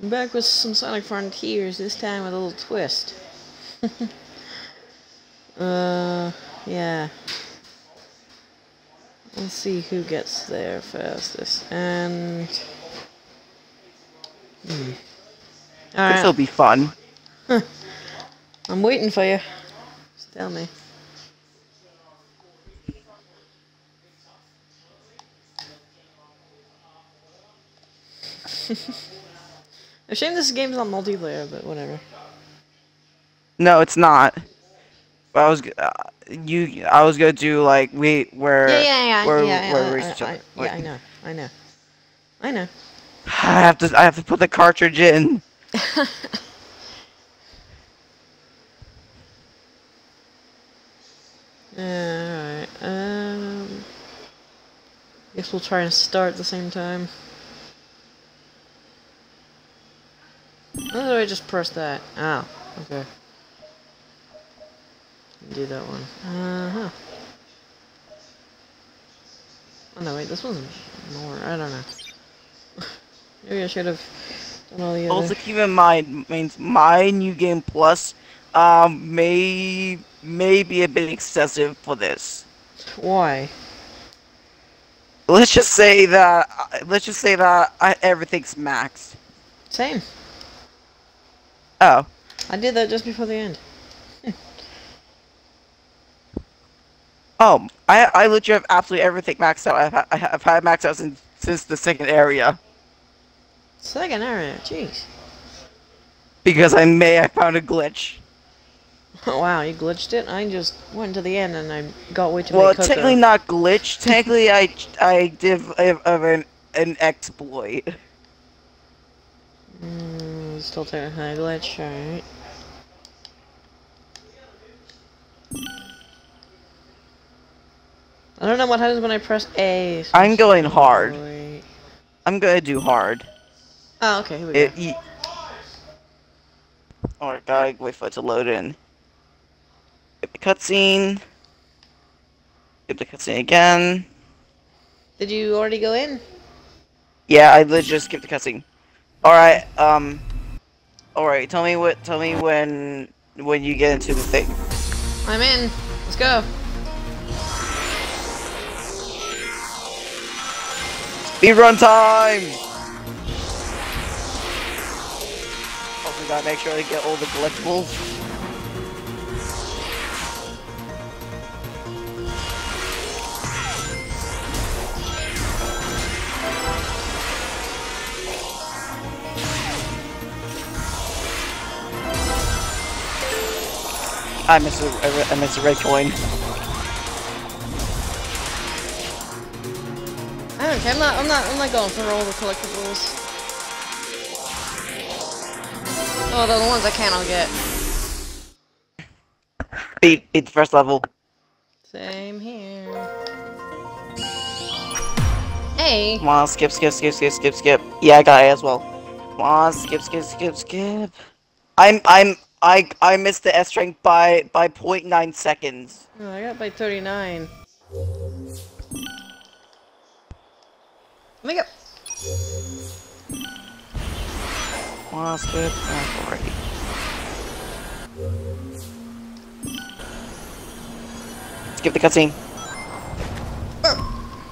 I'm back with some Sonic Frontiers, this time with a little twist. Yeah. Let's see who gets there fastest. And... Alright. This'll be fun. I'm waiting for you. Just tell me. A shame this game's not multiplayer, but whatever. No, it's not. I was gonna do like where Yeah, I know. I know. I have to put the cartridge in. Alright, guess we'll try and start at the same time. How do I just press that? Oh, okay. Do that one. Uh-huh. Oh no, wait, this one's more, I don't know. Maybe I should have done all the other... Also keep in mind, means my New Game Plus may be a bit excessive for this. Why? Let's just say that everything's maxed. Same. Oh. I did that just before the end. Oh, I literally have absolutely everything maxed out. I've had maxed out since the second area. Second area, jeez. Because I found a glitch. Oh wow, you glitched it? I just went to the end and I got way too Well, many cocoa. technically not glitch. Technically, I did an exploit. Still technically a glitch, alright. I don't know what happens when I press A. So I'm going hard. I'm gonna do hard. Oh, okay, here we go. Alright, gotta wait for it to load in. Skip the cutscene. Skip the cutscene again. Did you already go in? Yeah, I literally just skipped the cutscene. Alright, alright, tell me when you get into the thing. I'm in. Let's go. Speedrun time! Also gotta make sure I get all the collectibles. I missed a red coin. I don't care. I'm not going for all the collectibles. Oh, the ones I can, I'll get. Beat the first level. Same here. Hey. Come on, skip. Yeah, I got A as well. Come on, skip. I missed the S rank by 0.9 seconds. Oh, I got by 39. Let me go. Come on, skip. Oh, already. Skip the cutscene. Oh.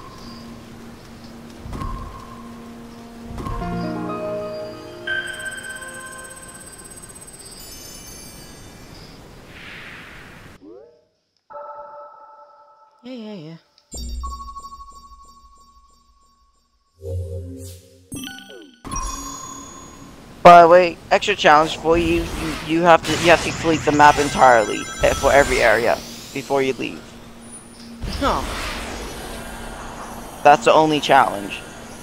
Yeah. By the way, extra challenge for you. You have to complete the map entirely for every area before you leave. Oh. That's the only challenge.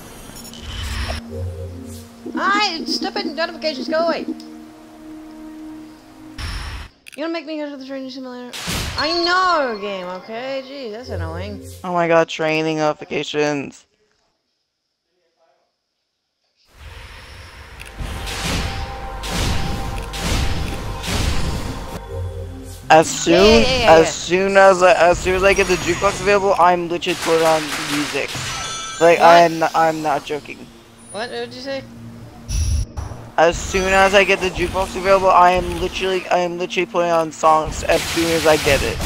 Hi, stupid notifications, go away. You gonna make me go to the training simulator? I know, game. Okay, geez, that's annoying. Oh my god, training notifications. As soon as I get the jukebox available, I'm literally put on music. Like what? I'm not joking. What did you say? As soon as I get the jukebox available, I am literally putting on songs as soon as I get it.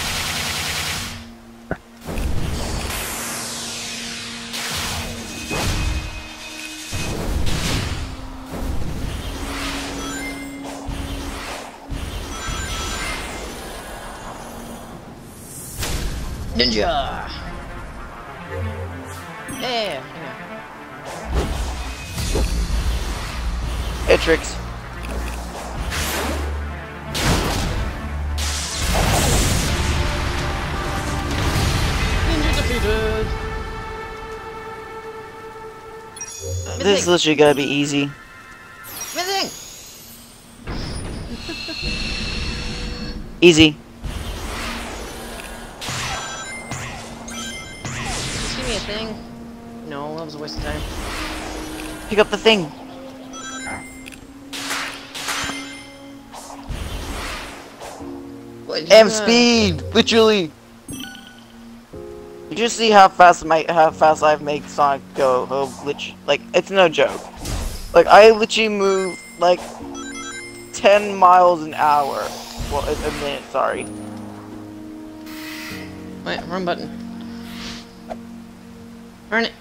Ninja! Yeah! It tricks. Ninja defeated! This is literally gonna be easy. Missing! Easy. Just give me a thing. No, that was a waste of time. Pick up the thing. What, M speed, literally. You just see how fast I make Sonic go. Like it's no joke. Like I literally move like 10 miles an hour. Well, a minute. Sorry. Wait, wrong button. Burn it.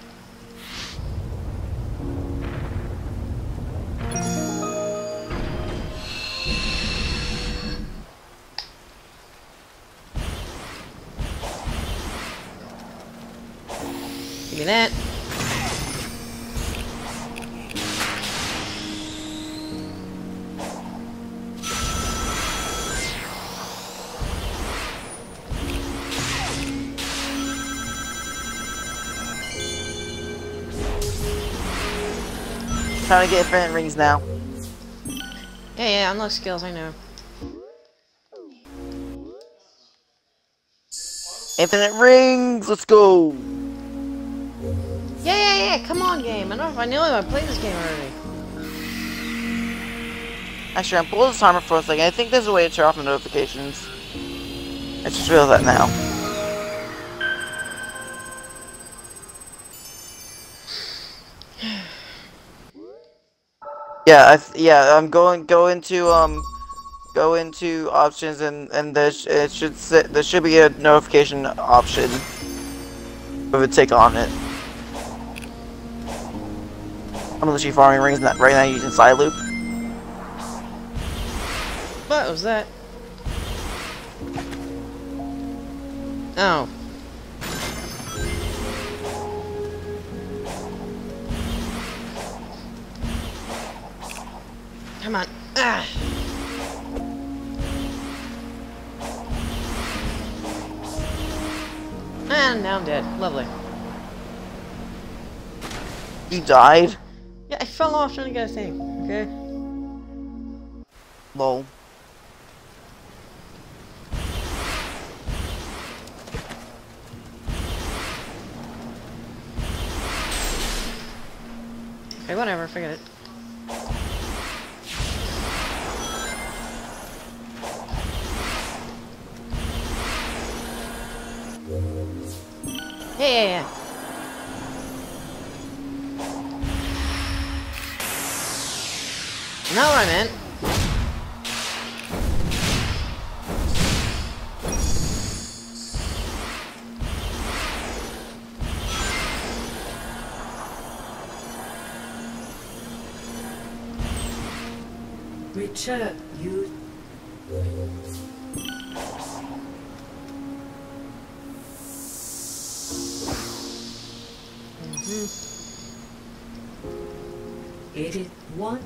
Give me that. Trying to get infinite rings now. Yeah, unlock skills, I know. Infinite rings. Let's go. Yeah, come on, game. I know I played this game already. Actually, I'm pulling the timer for a second. I think there's a way to turn off the notifications. I just realized that now. Yeah, I'm go into options and there should be a notification option with a tick on it. I'm literally farming rings right now using side loop. What was that? Oh. Come on. Ah. And now I'm dead. Lovely. You died? Yeah, I fell off trying to get a thing. Okay. Lol. Okay, whatever. Forget it. Yeah. Not what I meant. Return you. Edit 1.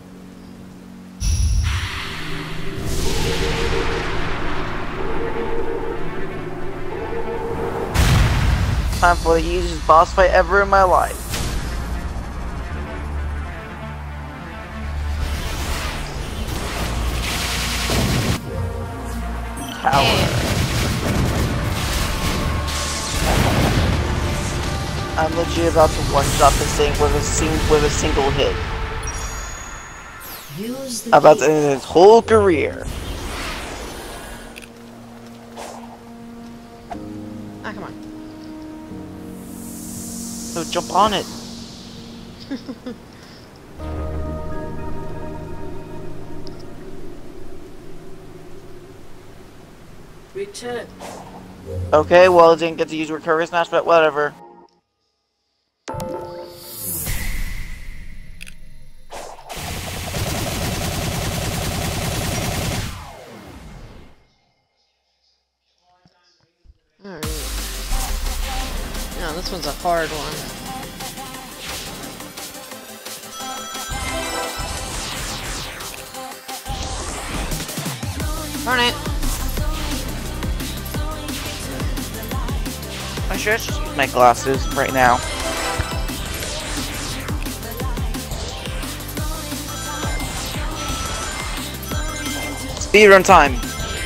Time for the easiest boss fight ever in my life. Tower. I'm literally about to one-shot this thing with a single hit. Use the I'm about to end his whole career. Ah, come on. So jump on it. Return. Okay, well, I didn't get to use recovery smash, but whatever. Alright. No, this one's a hard one. Darn it! I should just use my glasses right now. Speedrun time.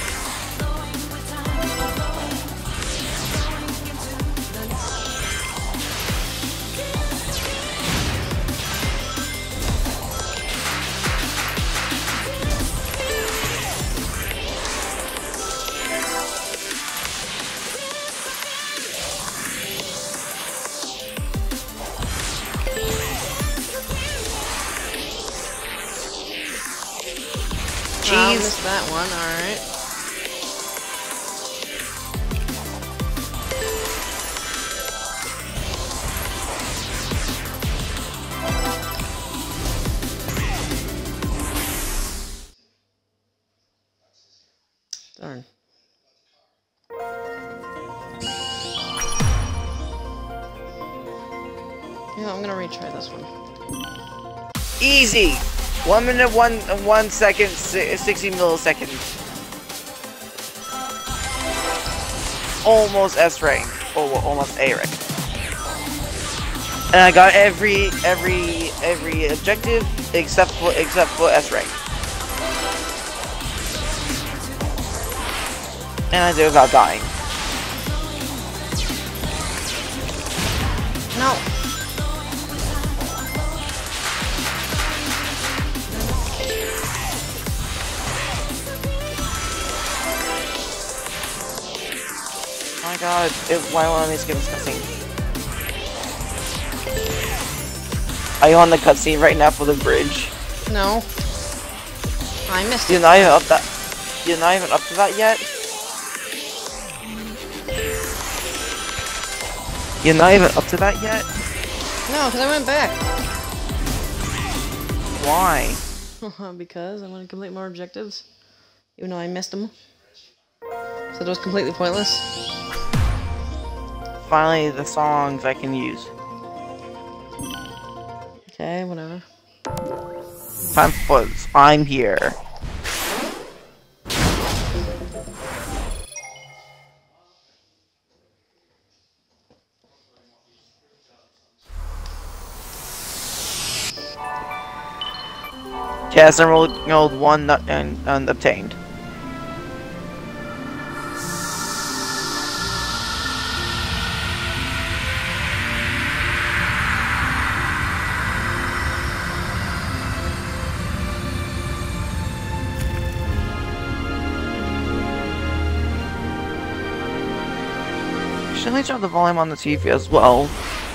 I missed that one, alright. Darn. Yeah, I'm gonna retry this one. Easy! 1 minute, 1 second, 60 milliseconds. Almost S rank. Oh, well, almost A rank. And I got every objective except for S rank. And I did it without dying. No! Oh my god, why won't I skip this cutscene? Are you on the cutscene right now for the bridge? No. I missed You're it. not even up that. You're not even up to that yet? You're not even up to that yet? No, because I went back. Why? Because I want to complete more objectives. Even though I missed them. So it was completely pointless. Finally, the songs I can use. Okay, whatever. Time for I'm here. Cast Emerald 1 not obtained. Should I drop the volume on the TV as well?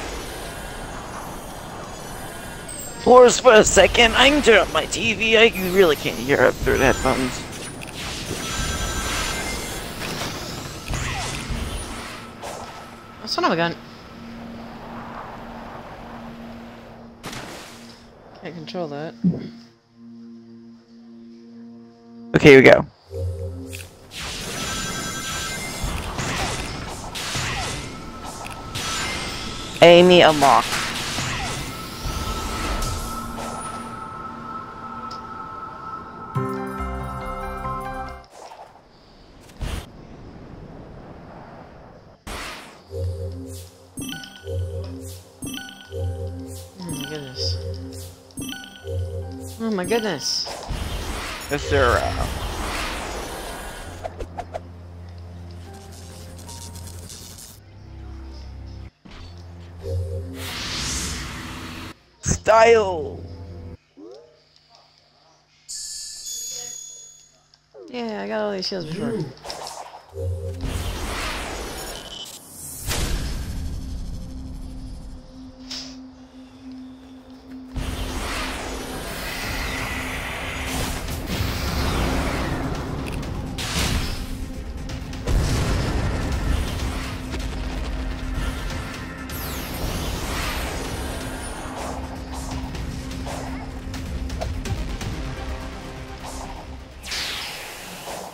Pause for a second, I can turn up my TV, I really can't hear it through the headphones. Oh, son of a gun. Can't control that. Okay, here we go. Amy unlocked. Oh my goodness. Yes, sir. Style. Yeah, I got all these shields before.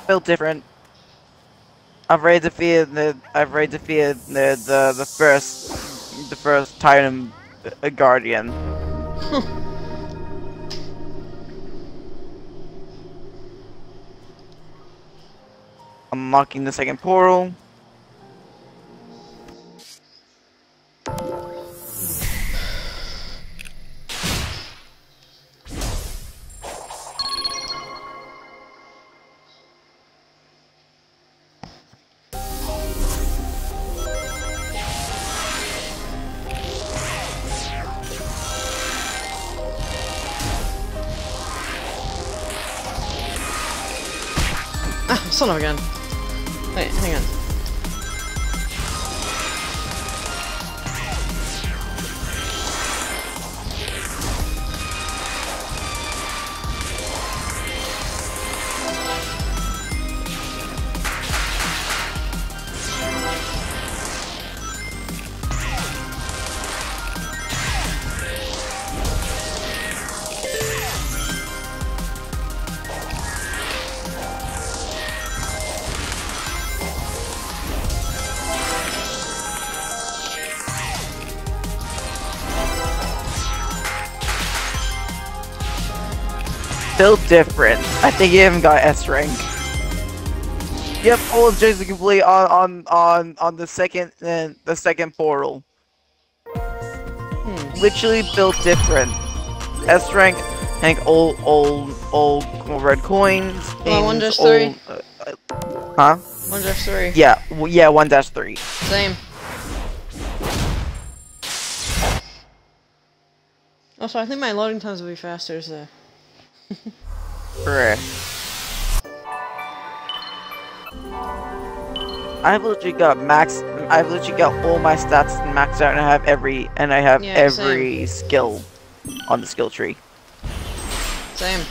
built different. I've already defeated the first Titan Guardian. Unlocking the second portal. Ah, son of a gun. Wait, hang on. Built different. I think you haven't got S rank. Yep, all objectives are complete on the second portal. Literally built different. S rank, I think old red coins. Oh, 1-3. Huh? 1-3. Yeah, yeah, 1-3. Same. Also, I think my loading times will be faster, so... Correct. I've literally got all my stats maxed out, and I have every skill on the skill tree. Same.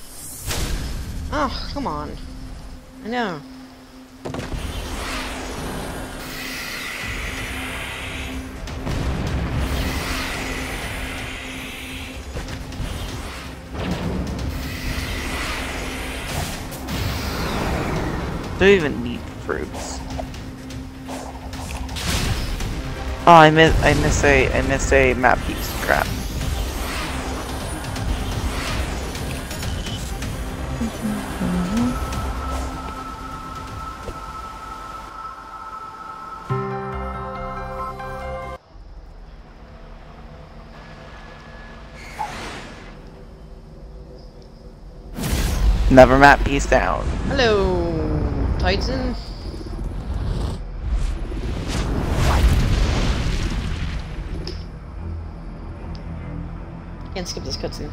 Oh, come on. I know. Don't even need fruits. Oh, I miss a map piece. Crap. Another map piece down. Hello, Titan. Can't skip this cutscene.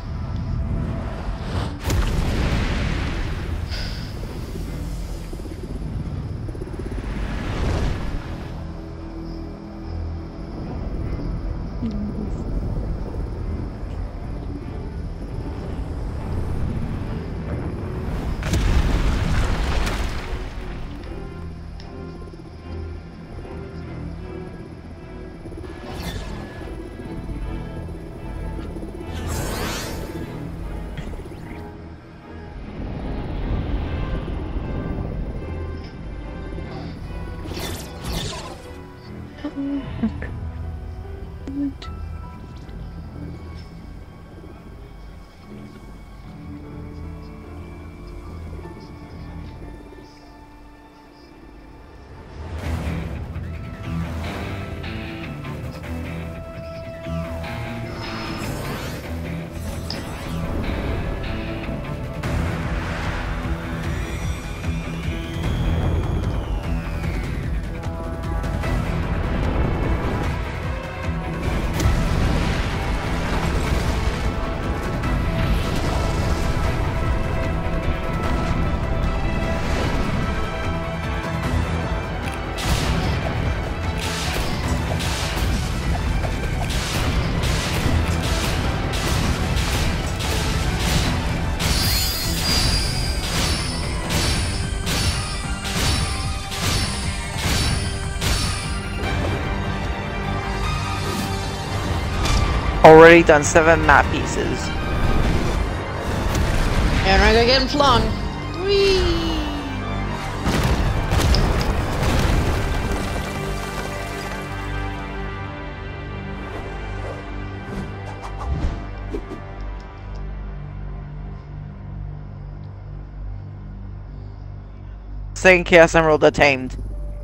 Already done 7 map pieces. And we're getting flung. Whee! second Chaos Emerald attained.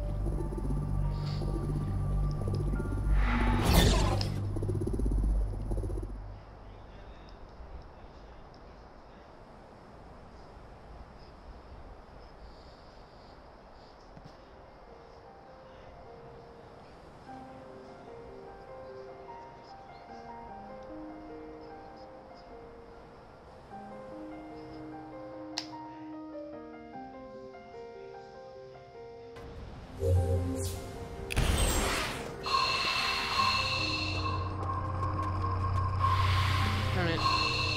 Darn it.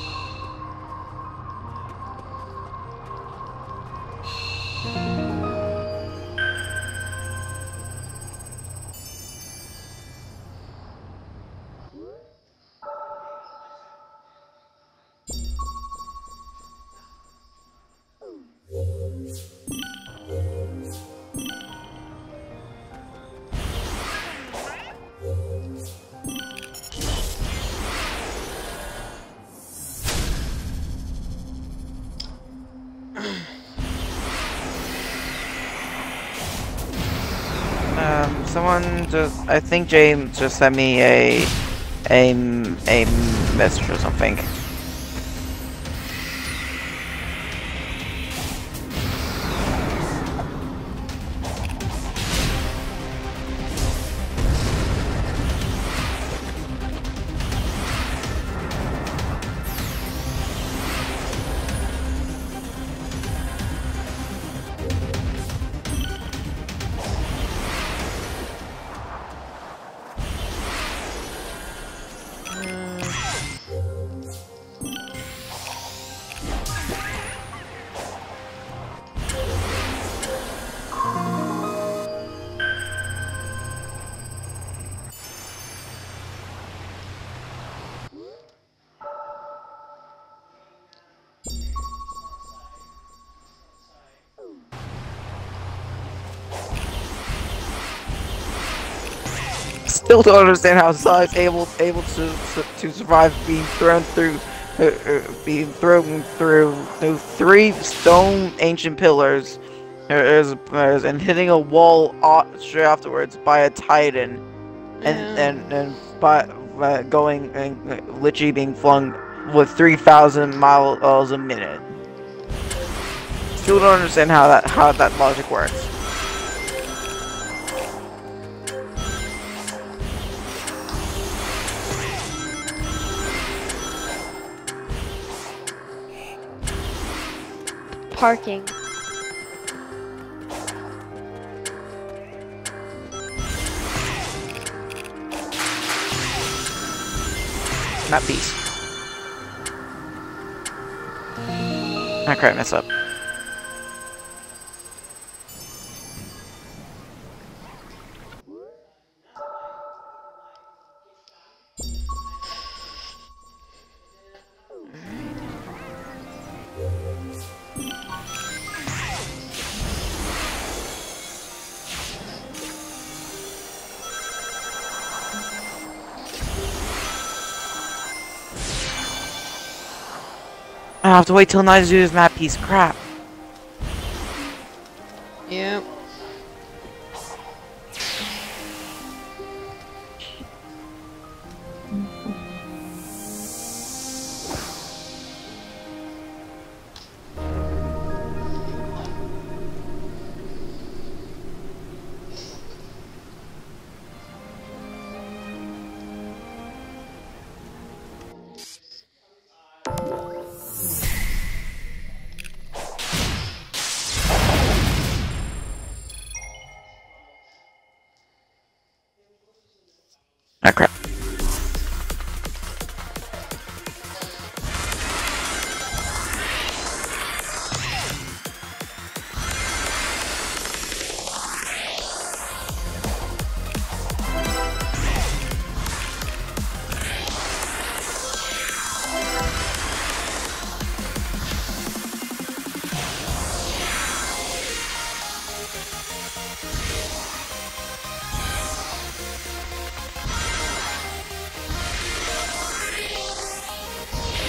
Someone just, I think James just sent me a message or something. Still don't understand how Sai's able to survive being thrown through three stone ancient pillars, and hitting a wall straight afterwards by a titan, and by going and literally being flung with 3,000 miles a minute. Still don't understand how that logic works. Parking. Not peace. I crap mess up. I have to wait till night to do this map piece. Crap. Yep. Ah, crap.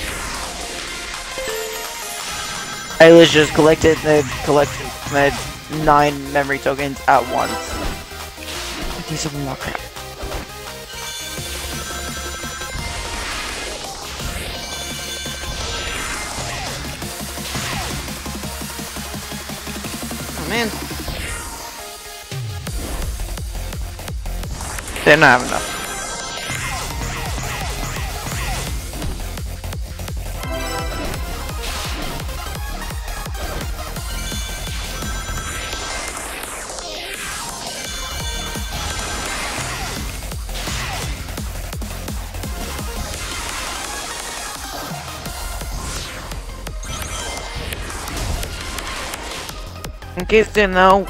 I was just collected, 9 memory tokens at once. I need some more crap. Oh man. Didn't have enough. In case you didn't know,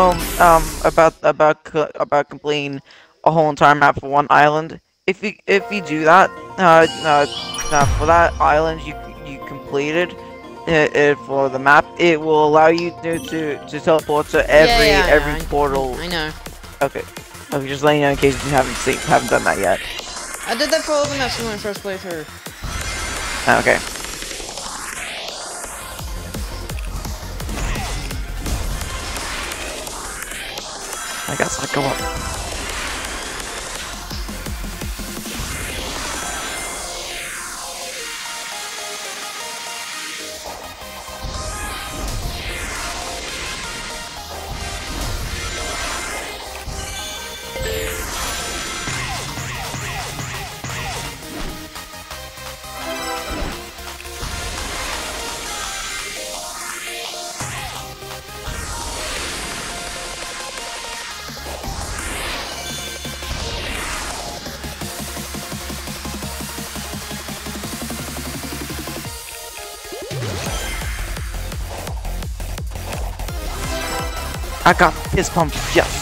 about completing a whole entire map for one island. If you do that, for that island you completed for the map, it will allow you to teleport to every portal. I know. Okay, just letting you know in case you haven't done that yet. I did that for all the maps in my first playthrough. Okay. I guess I'll go up. I got fist pump, yes.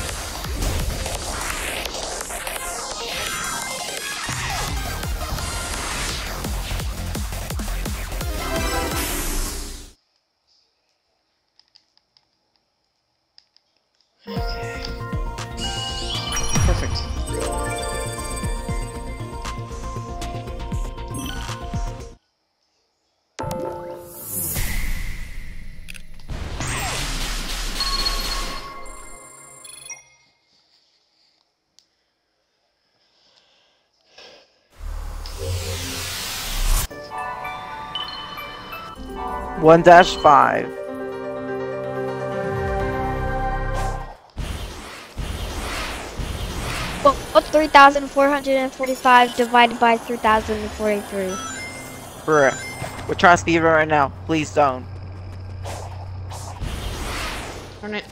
Okay. Perfect. One dash 5. What's 3,445 divided by 3,043? Bruh. We're trying to speed run right now. Please don't. Darn it.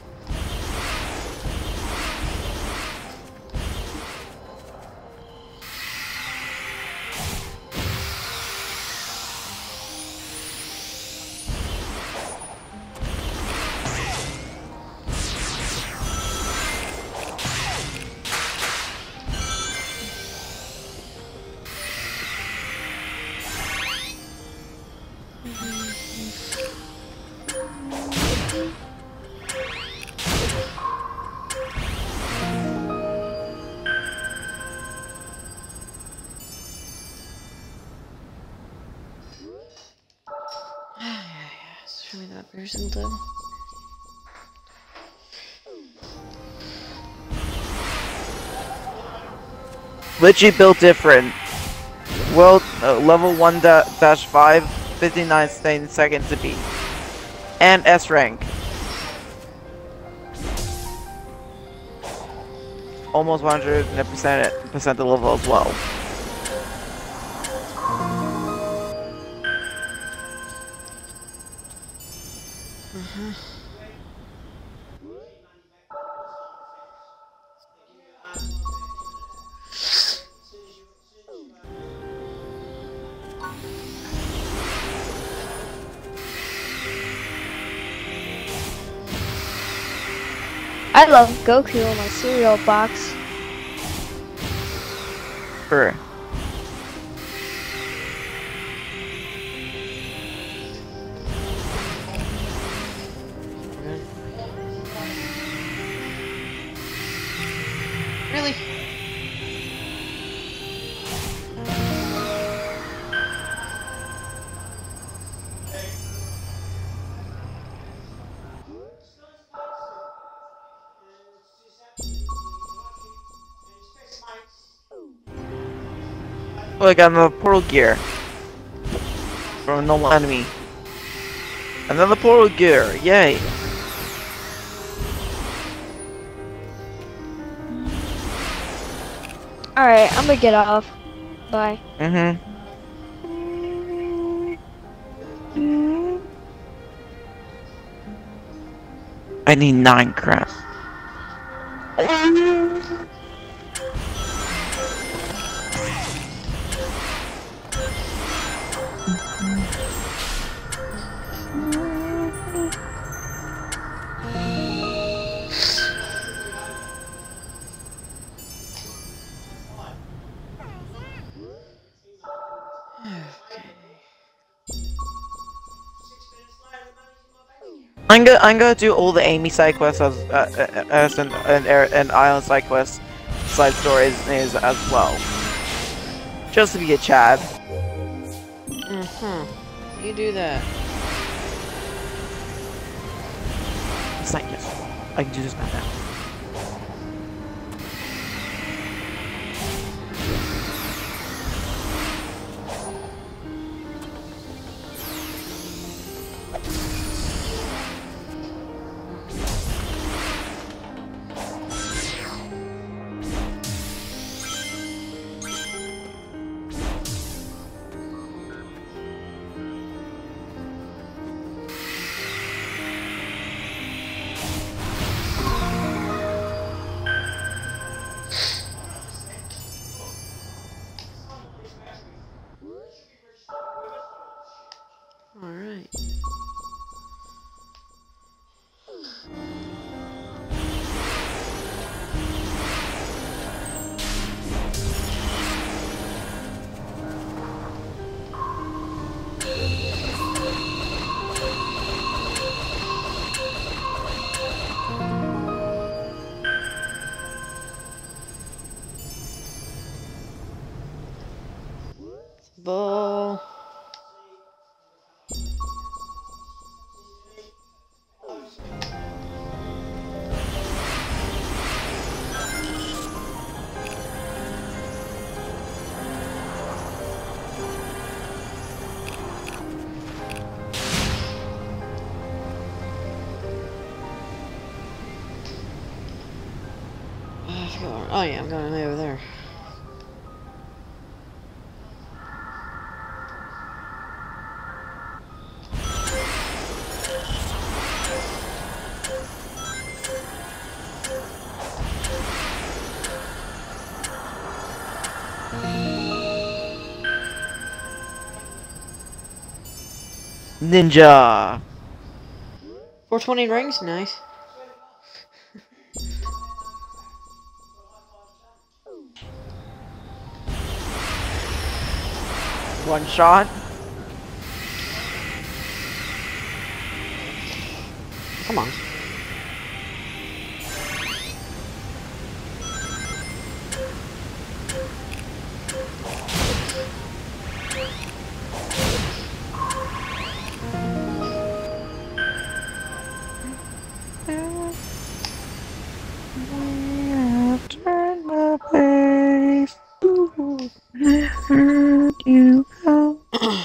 Show me that version then. Literally built different. World level 1 dash 5, 59 seconds to beat. And S rank. Almost 100% the level as well. I love Goku on my cereal box. Sure. Really? Oh, I got another portal gear from a normal enemy. Another portal gear, yay! Alright, I'm gonna get off. Bye. I need 9 crap. I'm gonna do all the Amy side quests and Island side quests, side stories as well, just to be a Chad. You do that. It's like this. I can do this now. Alright. Ball. Oh yeah, I'm going over there. Ninja. 420 rings, nice. One shot. Come on. Turn the place. Where you go?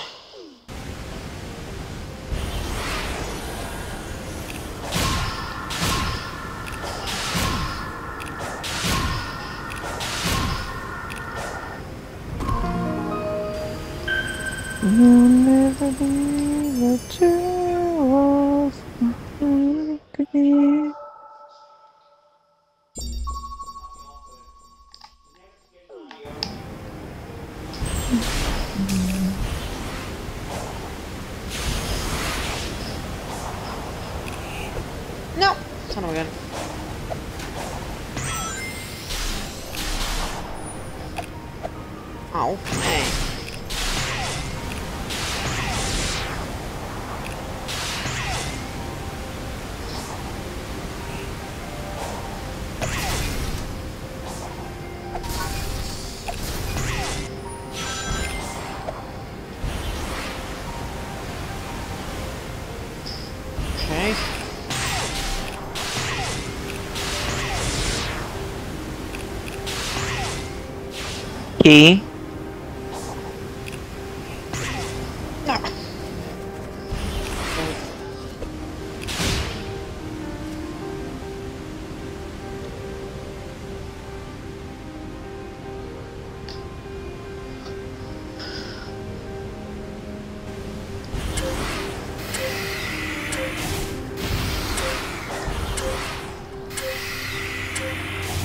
You'll never be the two of us could be. No! Son of a gun. Oh, hey. Okay. Key.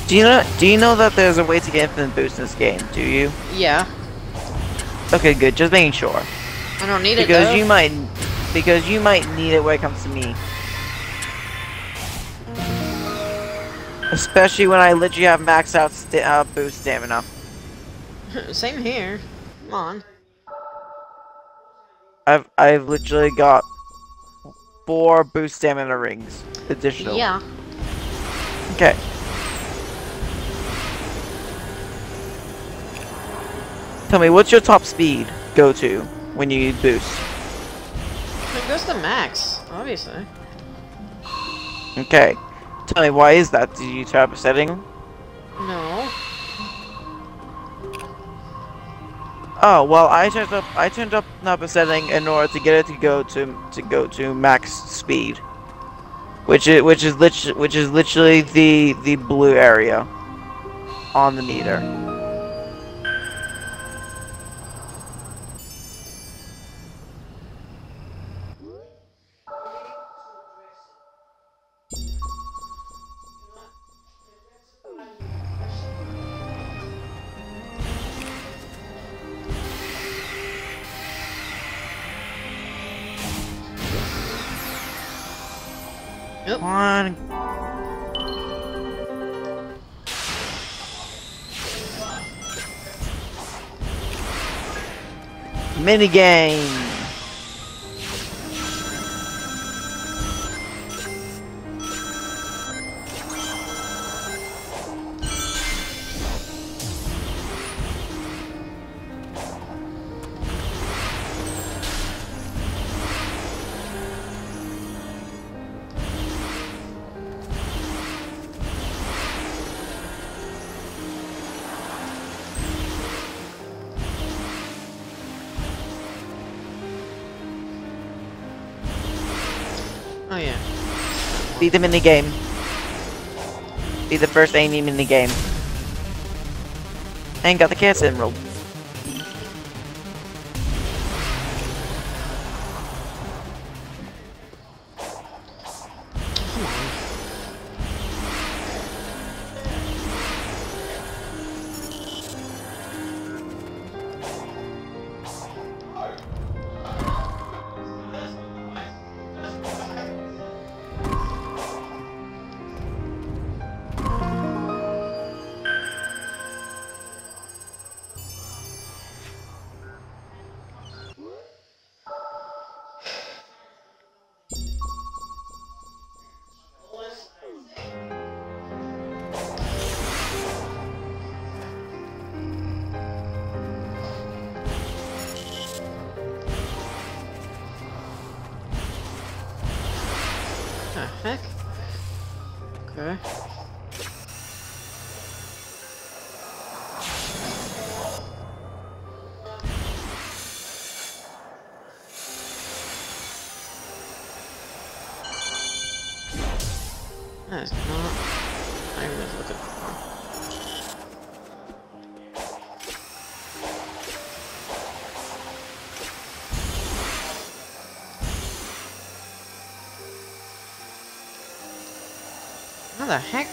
Do you know that there's a way to get infinite boost in this game? Do you? Yeah. Okay, good. Just making sure. I don't need it Because though. you might need it when it comes to me. Especially when I literally have maxed out boost stamina. Same here. Come on. I've literally got 4 boost stamina rings additional. Yeah. Okay. Tell me, what's your top speed go to when you need boost? It goes to max, obviously. Okay. Tell me, why is that? Did you tap a setting? No. Oh well, I turned up a setting in order to get it to go to max speed, which is literally the blue area on the meter. Yep. Come on. Minigame. Oh yeah. Be the minigame. Be the first Amy minigame. And got the Chaos Emerald. The heck? Okay. That is not I was looking for. How the heck?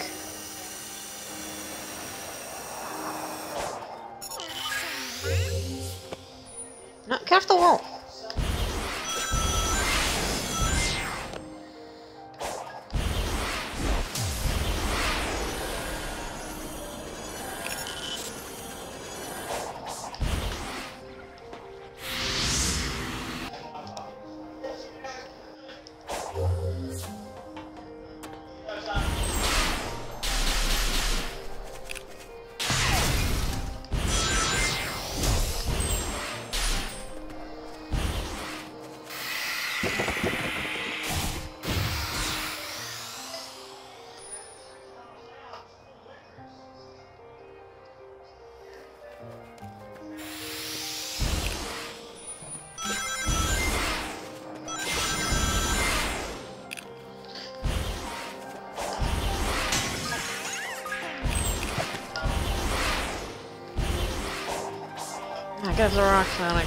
No, get off the wall! I guess a rock Sonic.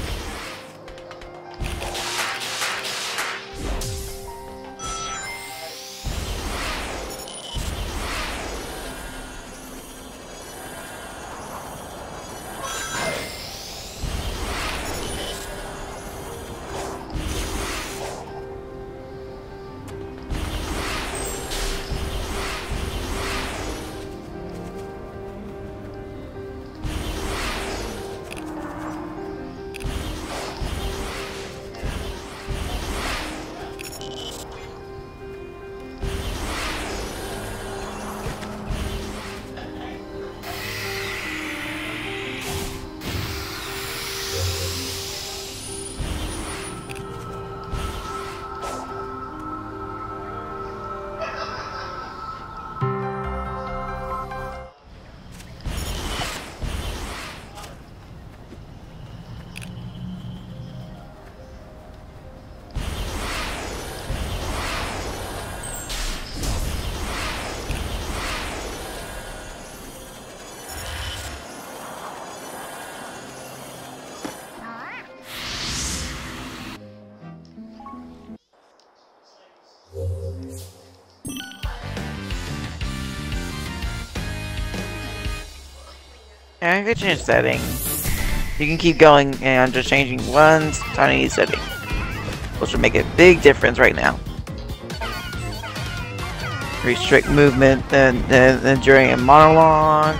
Yeah, I could change settings. You can keep going and just changing one tiny setting, which will make a big difference right now. Restrict movement then during a monologue.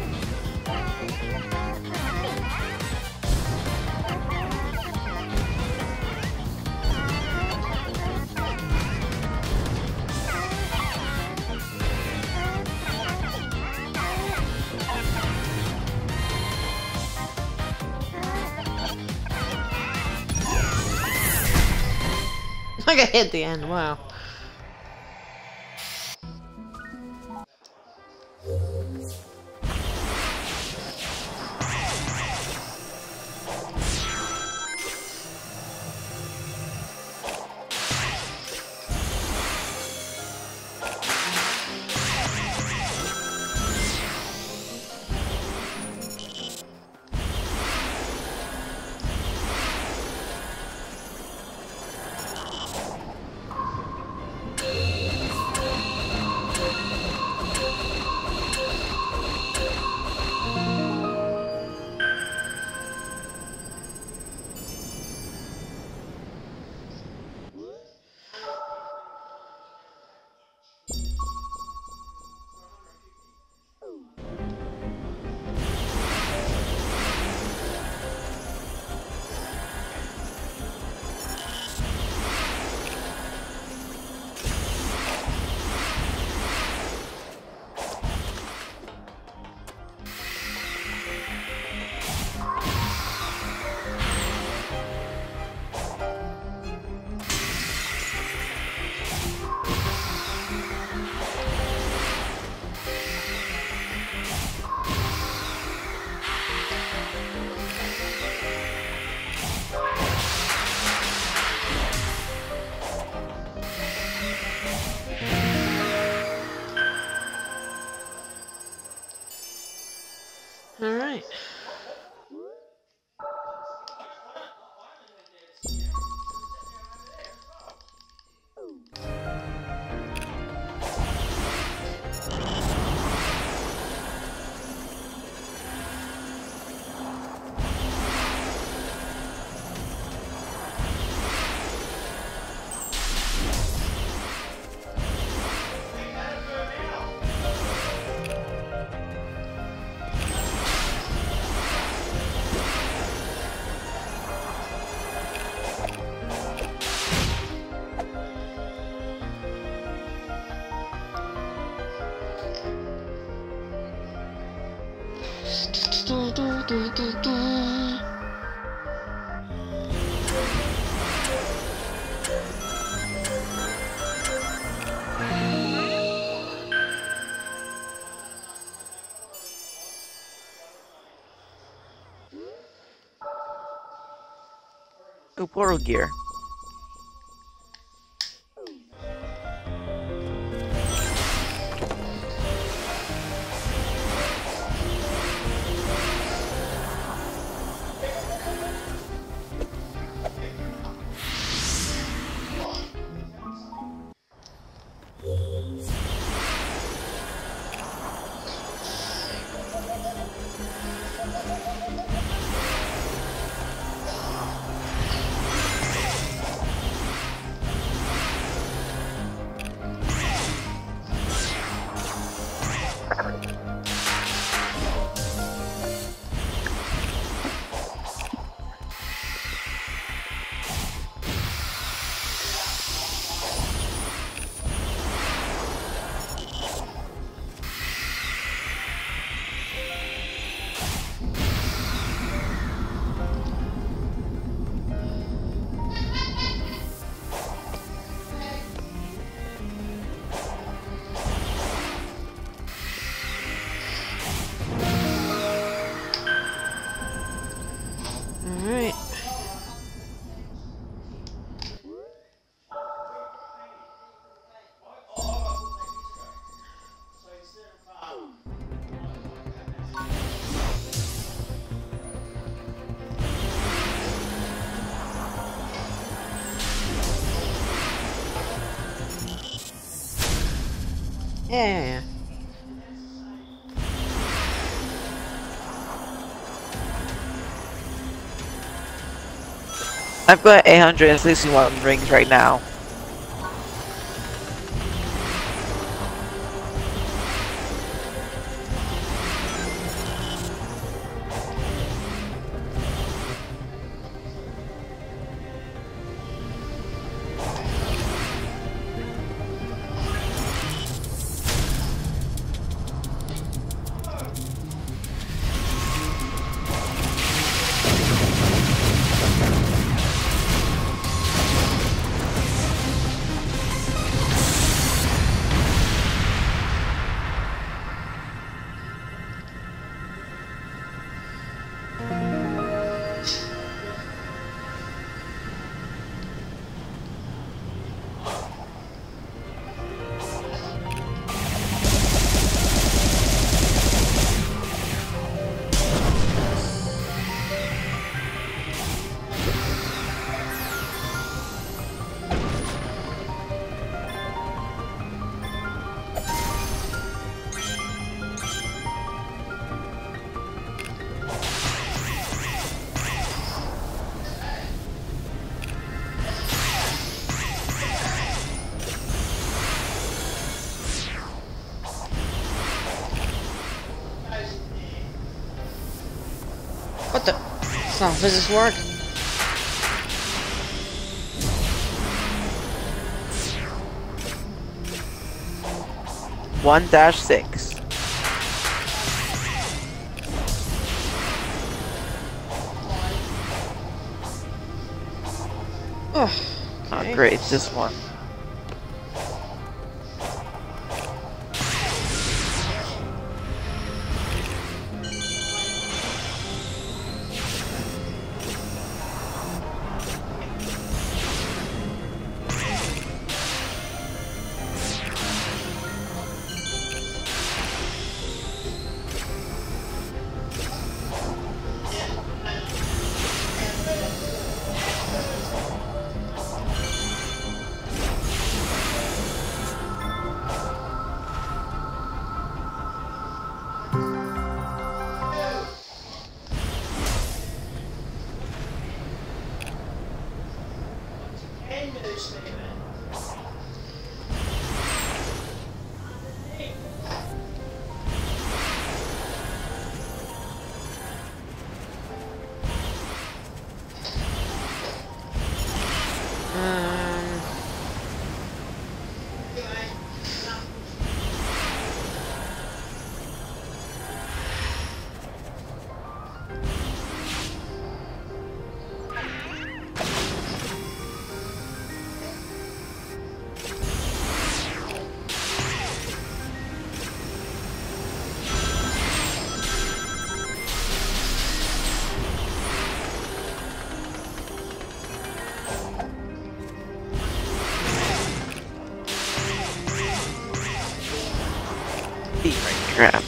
I got hit at the end, wow. Alright. Oh, portal gear. Alright. Yeah. I've got 861 rings right now. What the? That's not how physics work. One dash 6. Ugh. Oh, Okay. great, it's this one. Crap.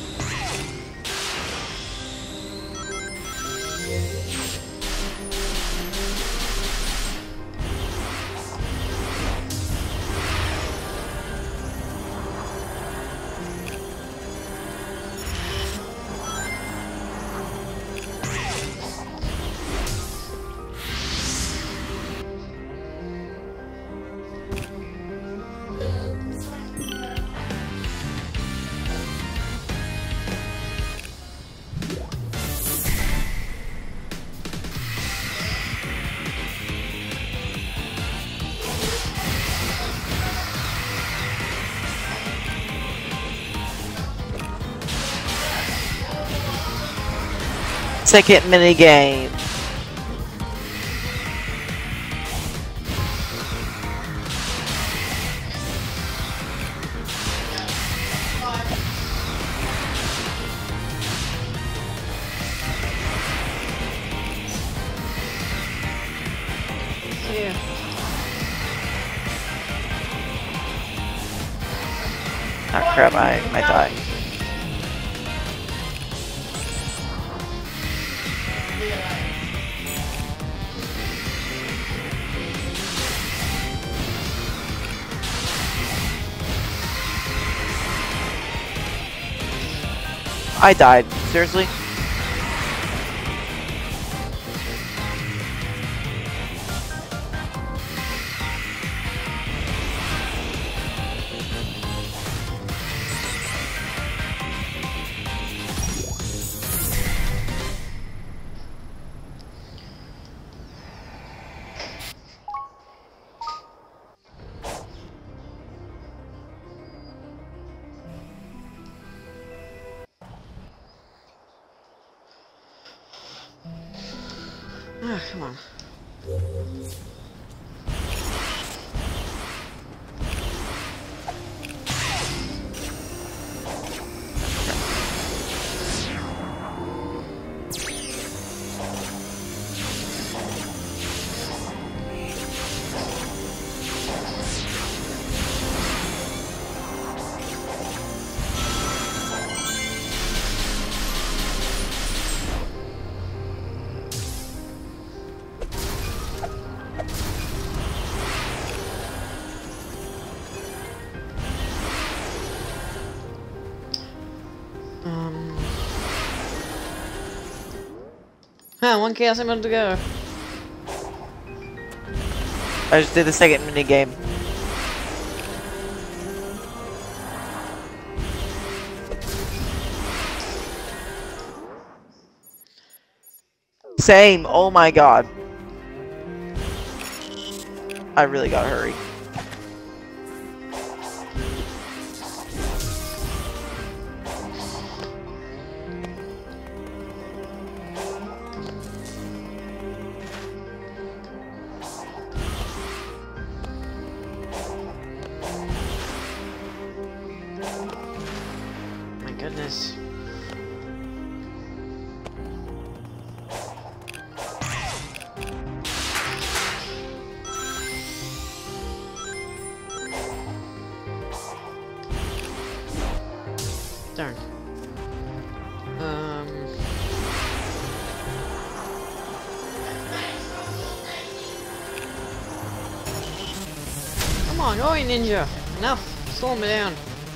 Second mini game. Yeah. Ah crap, I died. I died. Seriously? Ah, come on. One chaos emerald to go. I just did the second mini game. Same. Oh my god. I really gotta hurry. My goodness. Darn. Come on, go ninja! Enough! Slow me down.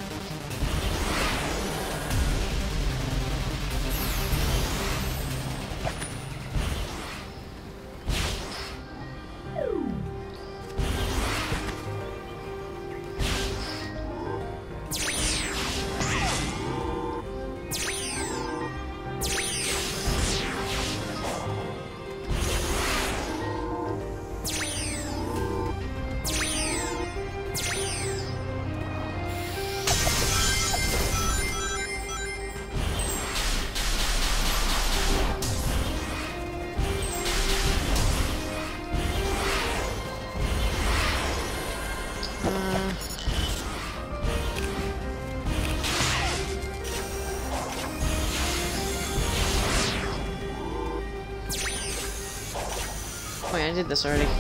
Wait, I did this already.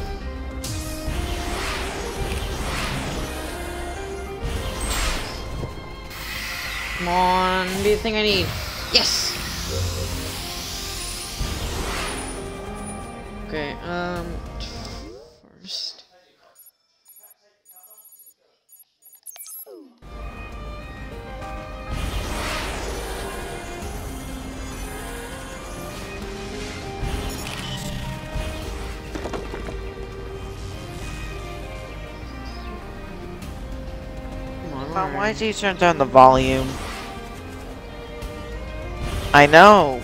Come on, what do you think I need? Yes! Okay, first... Mom, why did you turn down the volume? I know.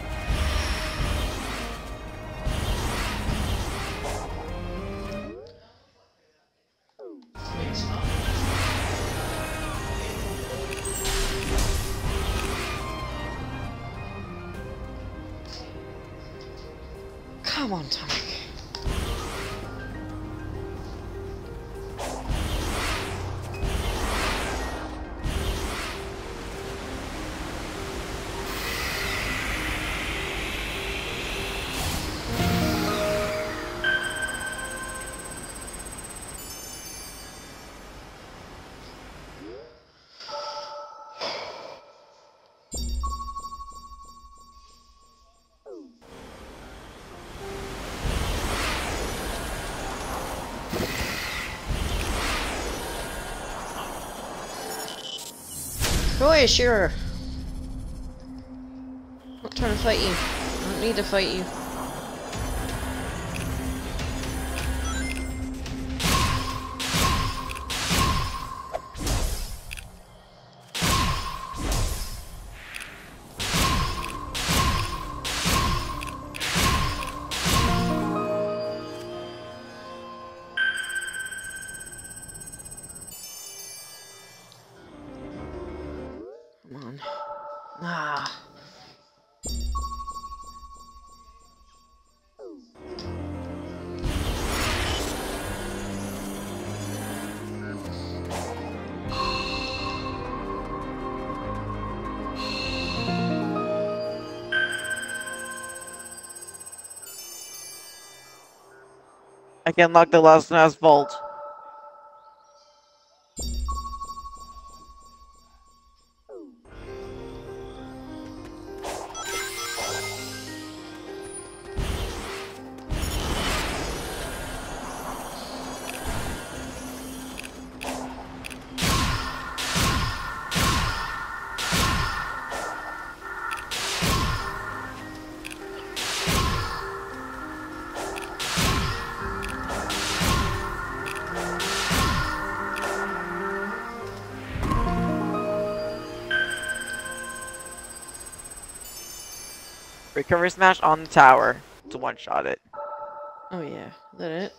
Come on, Tonic. Go away, Shearer. I'm not trying to fight you. I don't need to fight you. Come on. Ah. I can unlock the Lost Nest vault. Recovery smash on the tower to one-shot it. Oh yeah, is that it?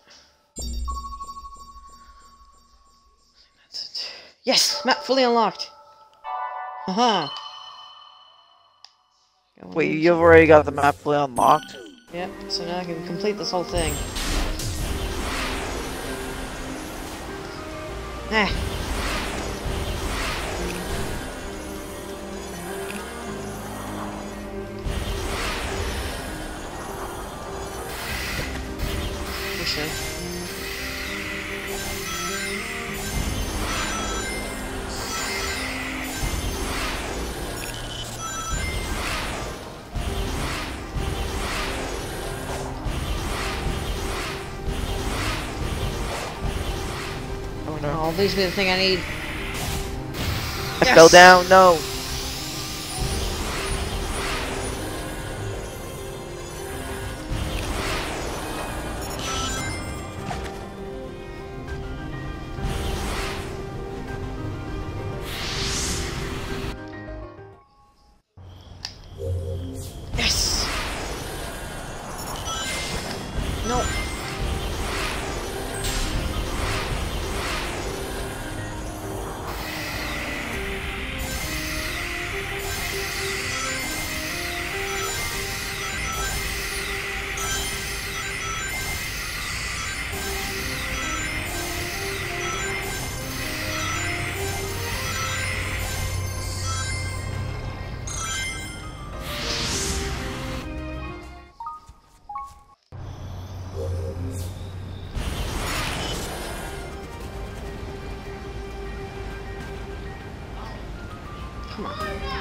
That's it. Yes! Map fully unlocked! Haha! Wait, you've already got the map fully unlocked? Yep, so now I can complete this whole thing. Ah! Pushing. Oh no. Oh, these be the thing I need. I fell down, no! Yes! No. Come on.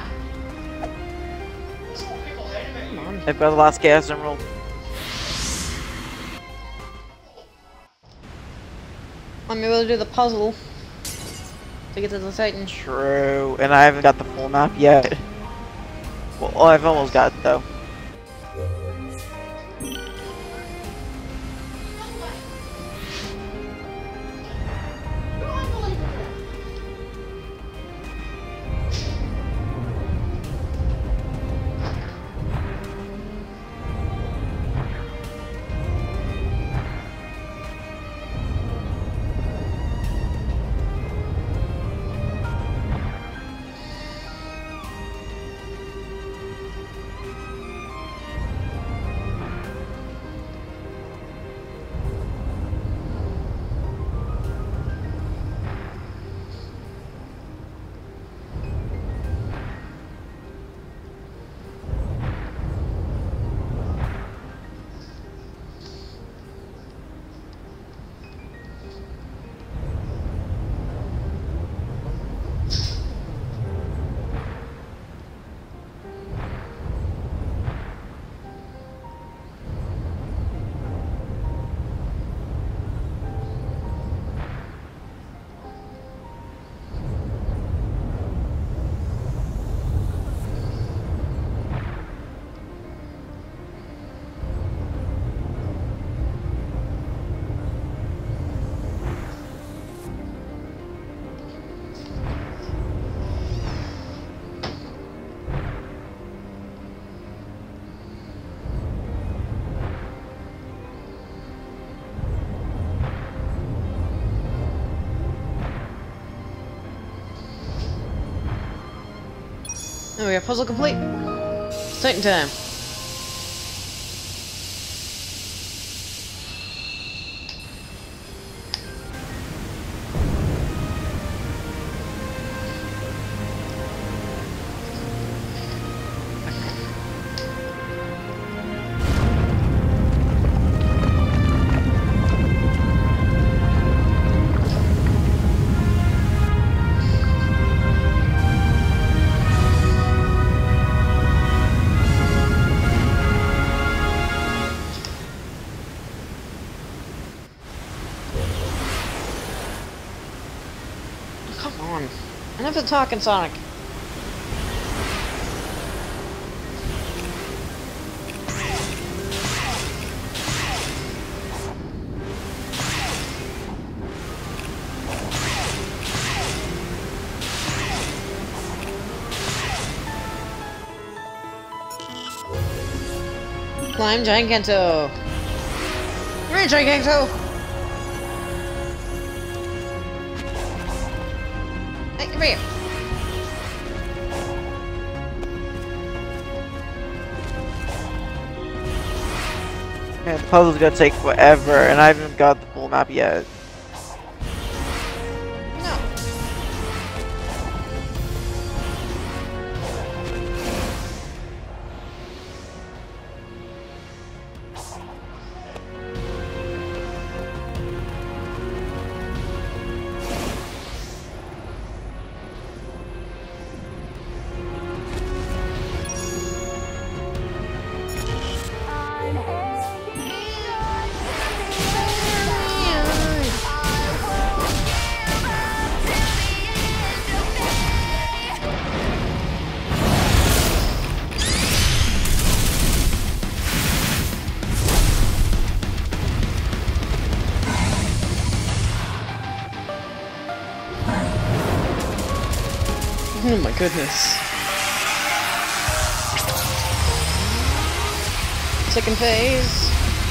Come on. I've got the last Chaos Emerald. I'm able to do the puzzle to get to the Titan. True, and I haven't got the full map yet. Well, I've almost got it though. There we go, puzzle complete. Titan time. Enough of talking, Sonic. Climb Giganto. Come here, Giganto. Hey, come here. Man, the puzzle's gonna take forever, and I haven't got the full map yet. No. Oh my goodness. Second phase.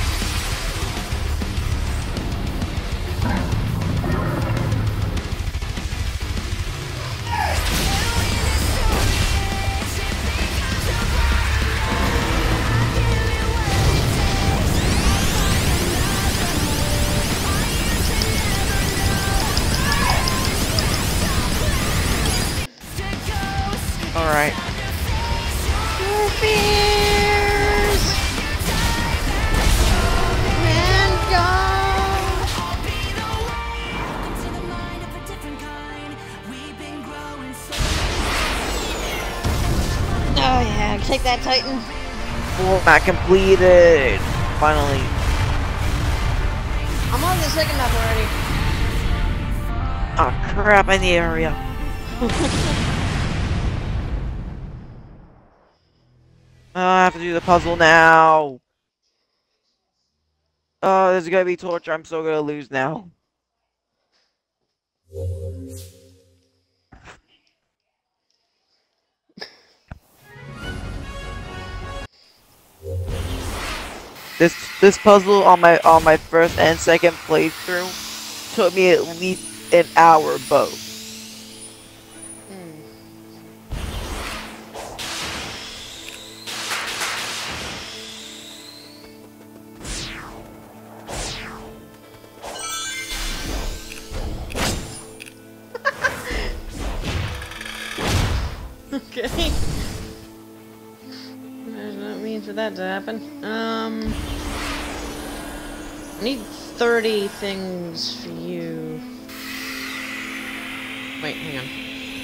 Alright. Your fears and gone. Oh yeah, take that, Titan. Full map completed! Finally. I'm on the second map already. Oh crap, in the area. Oh, I have to do the puzzle now. Oh, this is gonna be torture. I'm so gonna lose now. This puzzle on my first and second playthrough took me at least an hour both. Okay. There's no means for that to happen. I need 30 things for you. Wait, hang on.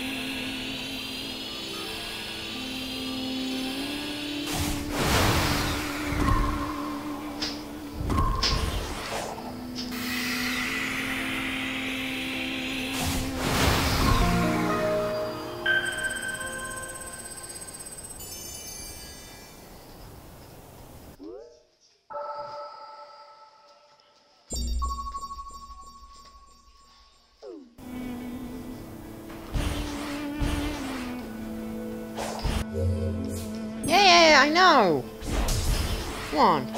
Yeah, I know! Come on.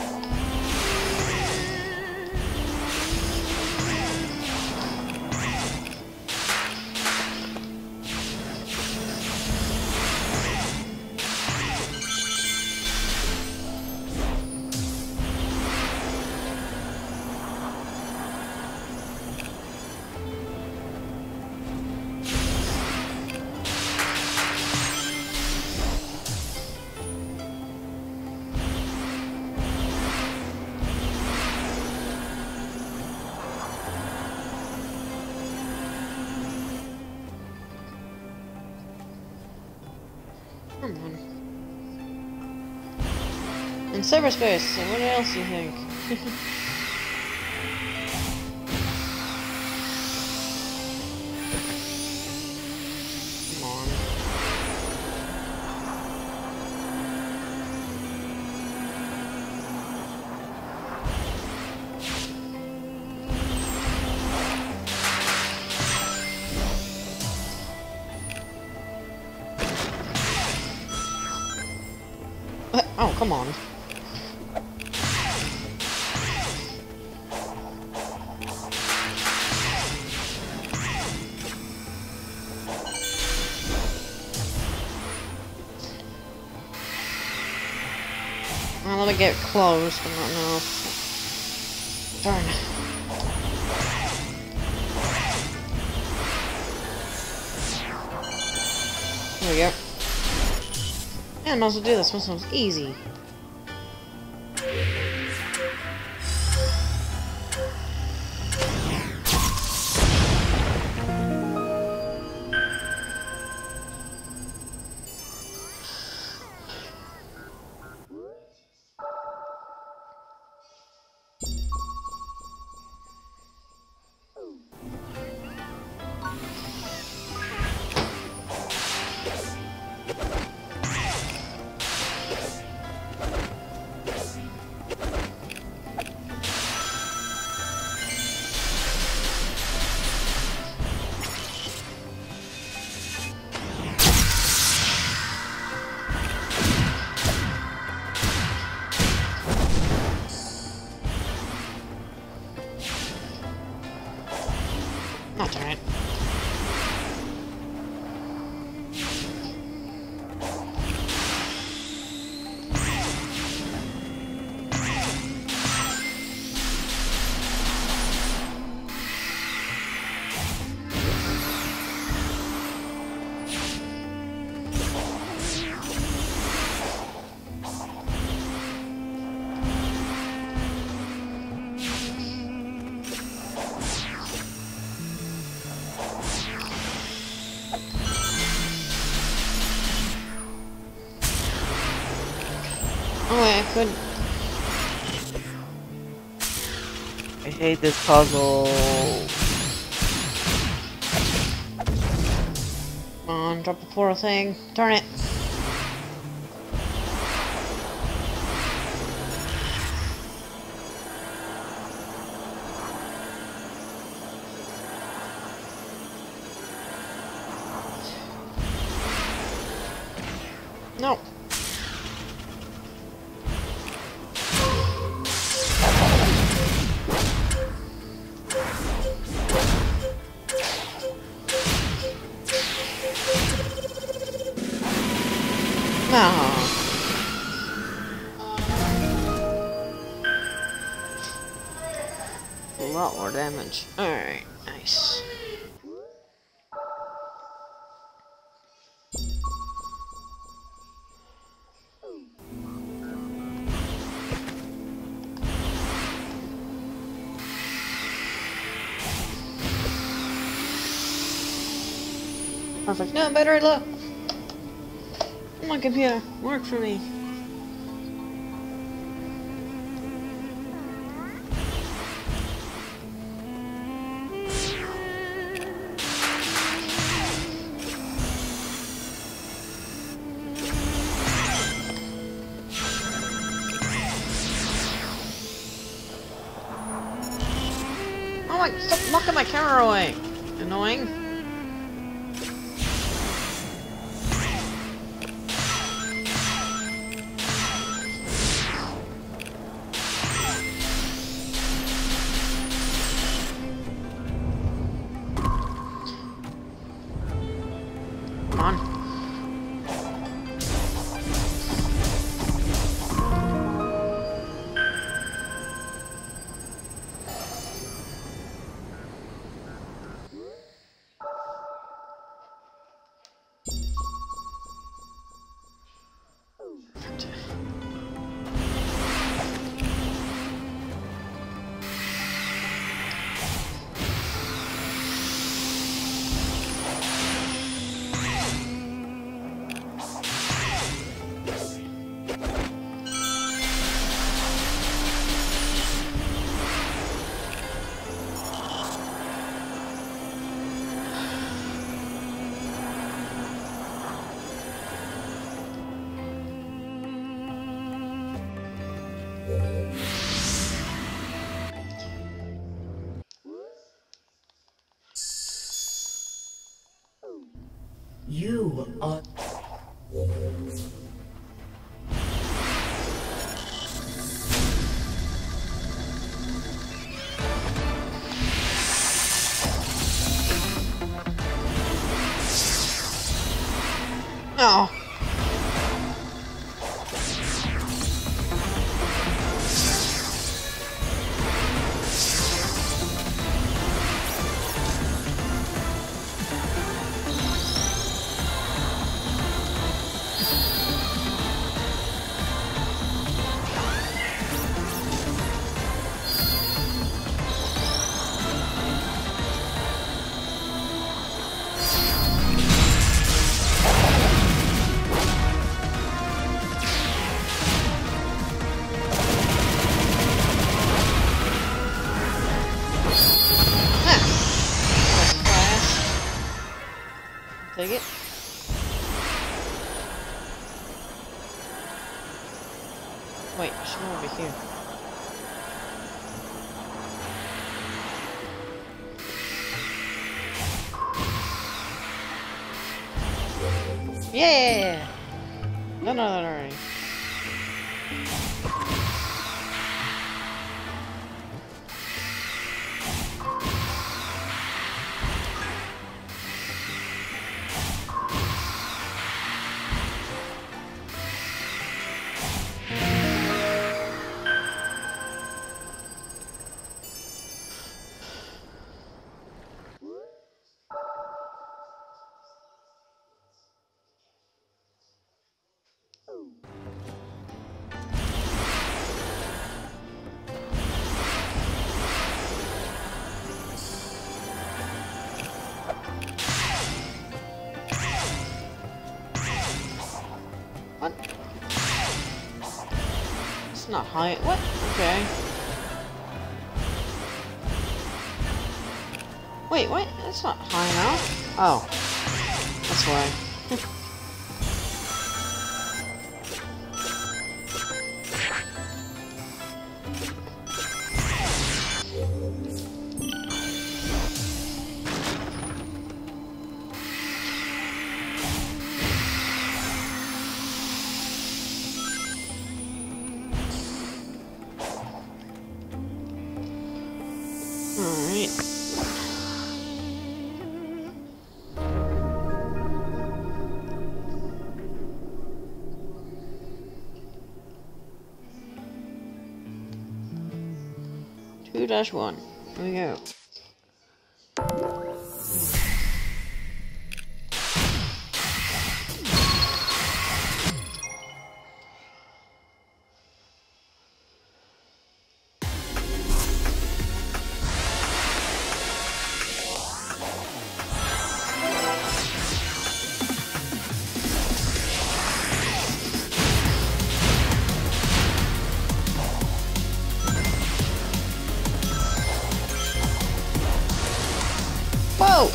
Come on. In cyberspace, what else do you think? come on. Well, let me get close, but not enough. Darn. There we go. Yeah, I might as well do this. This one's easy. That's alright. Oh wait, I could. I hate this puzzle. Come on, drop the poor thing. Darn it. No. No. A lot more damage. Alright, nice. Perfect. No, battery low. Come on, computer. Work for me. Oh my, stop knocking my camera away. Annoying. Come on. You are No. Take it. Wait, I should go over here. Yeah! No, no. What? It's not high. What? Okay. Wait, what? That's not high enough. Oh. That's why. Alright. Two dash one. Here we go. Whoa!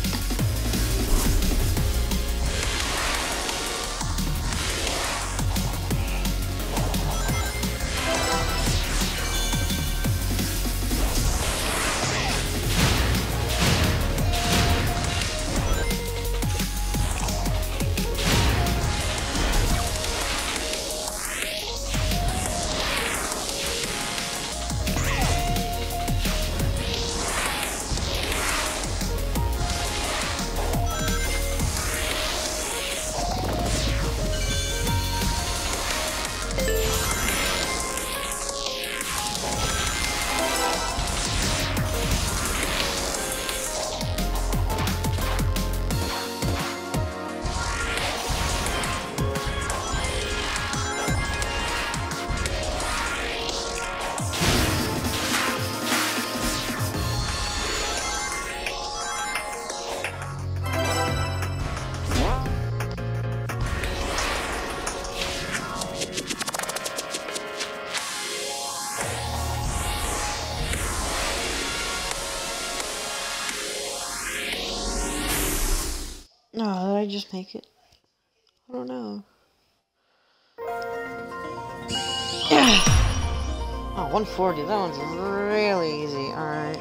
No, did I just make it? I don't know. Oh, 140. That one's really easy. Alright.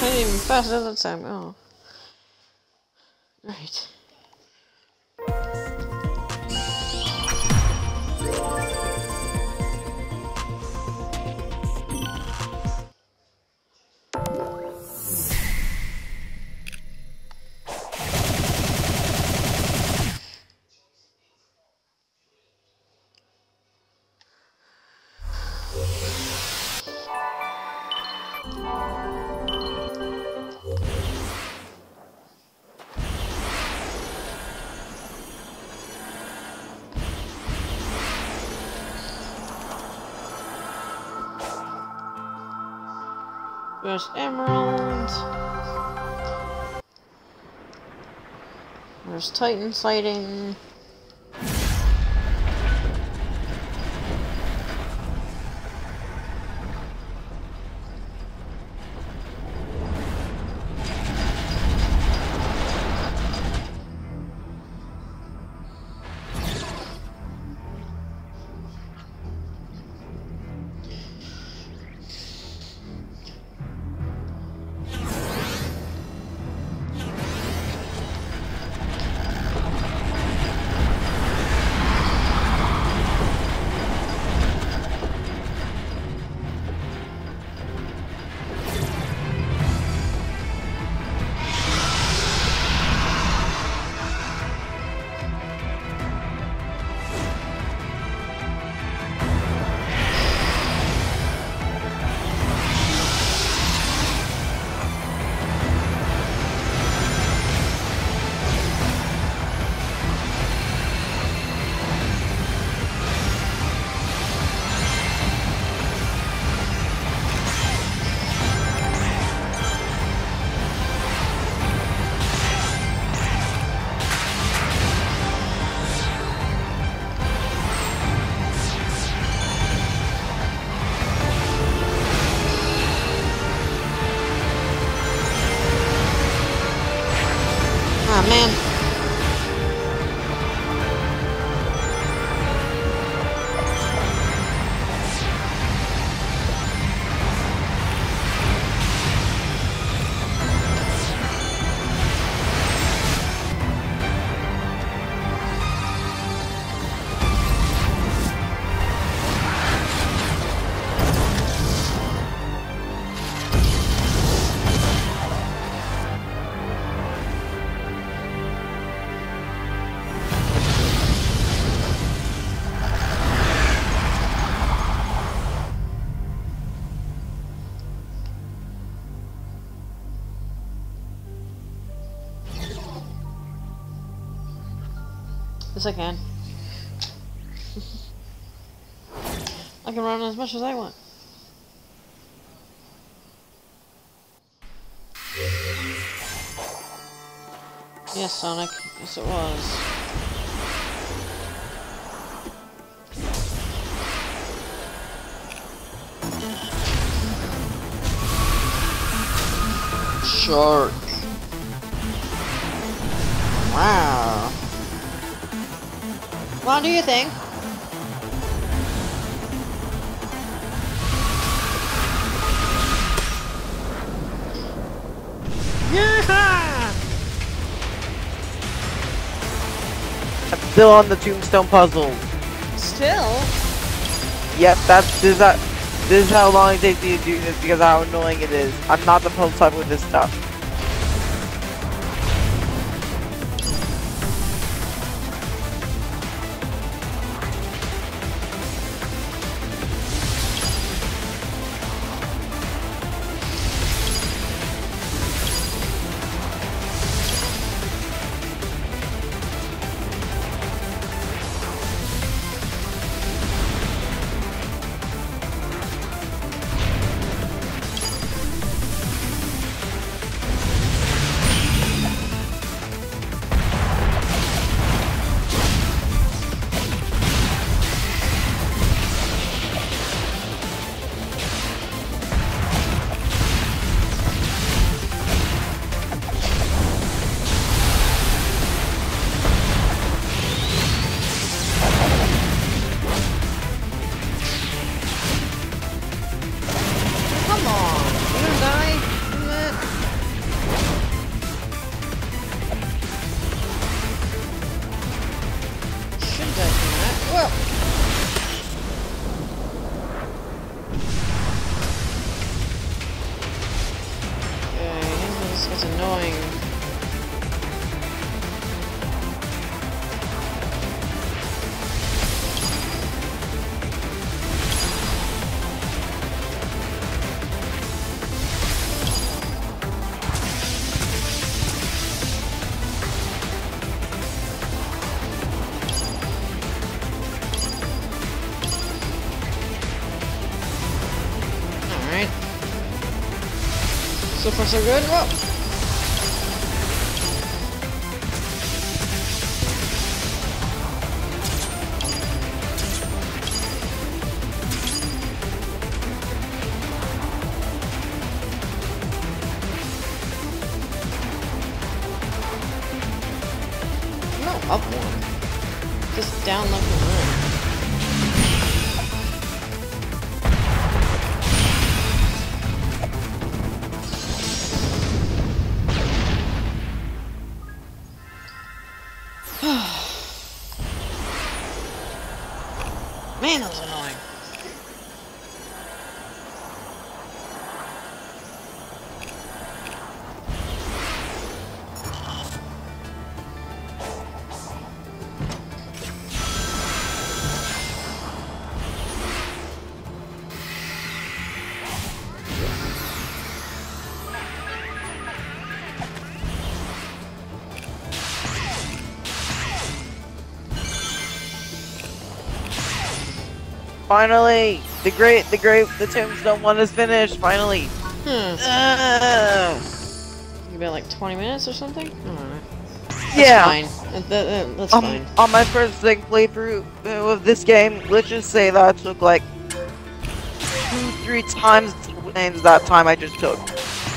didn't even pass it that time. Oh. Right. There's Emerald. There's Titan sighting. Ah, man. Yes, I can. I can run as much as I want. Yes, Sonic. Yes, it was. Shark. Wow. What do you think? Yeah! I'm still on the tombstone puzzle. Still? Yep, this is how long it takes me to do this because of how annoying it is. I'm not supposed to talk with this stuff. is annoying. Alright. So far so good. Whoa! No, up one. Just down, left, and right. Man, that was annoying. Finally! The tombstone one is finished, finally! Maybe about like 20 minutes or something? I don't know. That's Yeah! fine. That's fine. On my first playthrough of this game, let's just say that I took like 2-3 times that time I just took.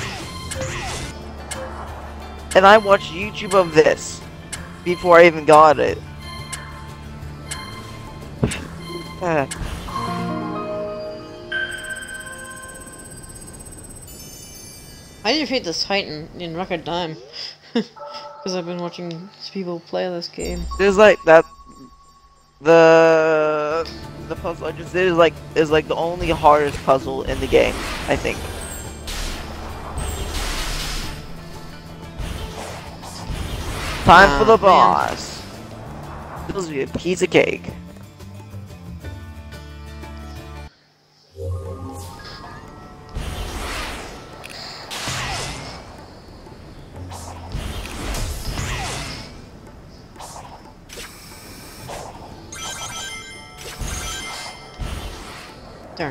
And I watched YouTube of this before I even got it. I defeat this Titan in record time. Because I've been watching people play this game. There's like that. The puzzle I just did is like the only hardest puzzle in the game, I think. Time for the boss. This will be a piece of cake. Darn.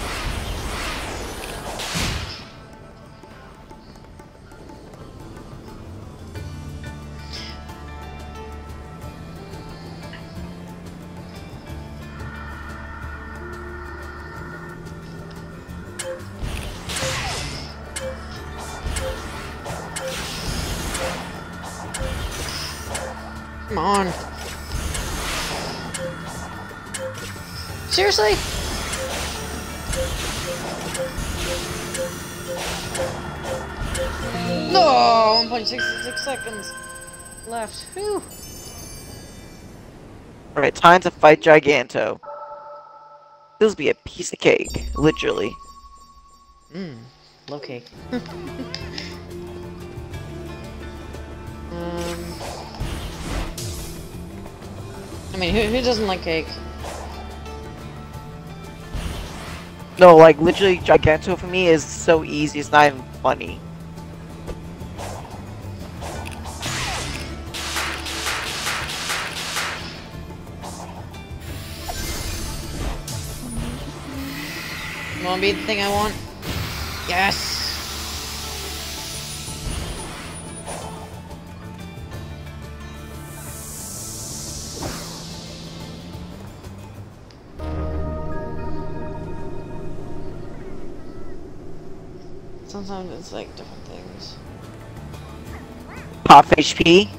Come on. Seriously? No, 1.66 seconds left. Whew. Alright, time to fight Giganto. This will be a piece of cake, literally. Low cake. I mean, who doesn't like cake? No, like literally Giganto for me is so easy, it's not even funny. You wanna be the thing I want? Yes! Sometimes it's like different things. Pop HP.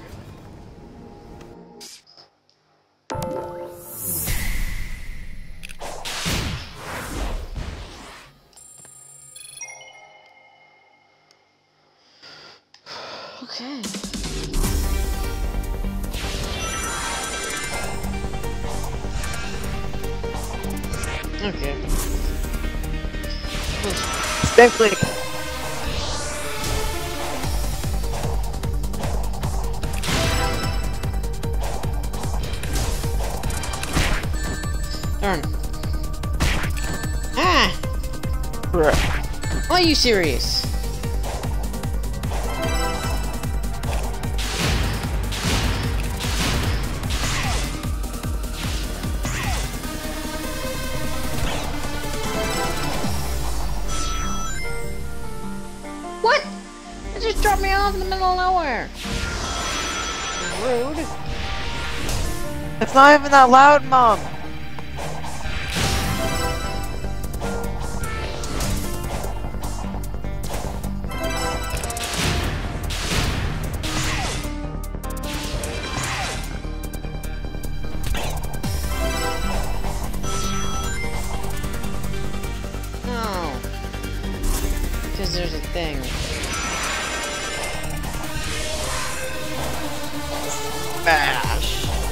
Okay. Okay. Thankfully. Darn. Ah! Bruh. Are you serious? What? It just dropped me off in the middle of nowhere. Rude. It's not even that loud, Mom. Oh. Because there's a thing. Smash.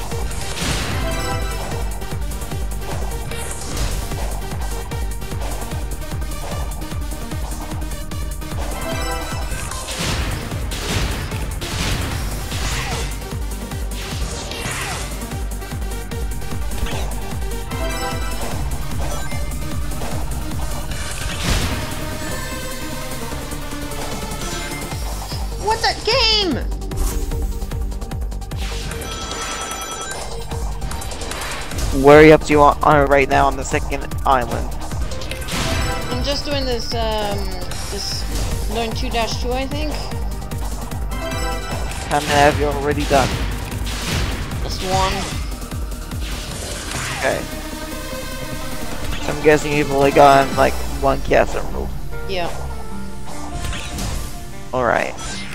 What's that game? Where are you up to on right now on the second island? I'm just doing this, doing 2-2, I think. How many have you already done? Just one. Okay. So I'm guessing you've only gotten like one cast emerald. Yeah. Alright.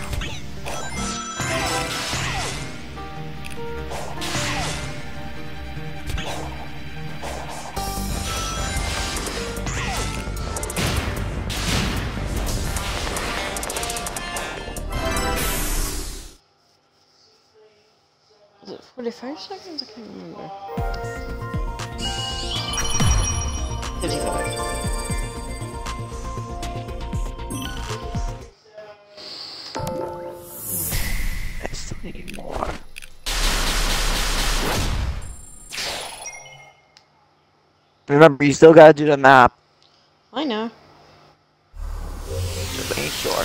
Was it 45 seconds? I can't remember. 55. I still need more. Remember, you still gotta do the map. I know. Just ain't sure.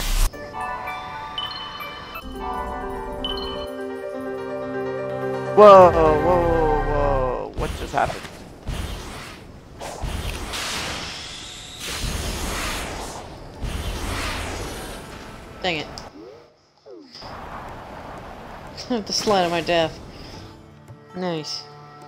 Whoa, whoa, whoa. What just happened? Dang it. I have to slide on my death. Nice.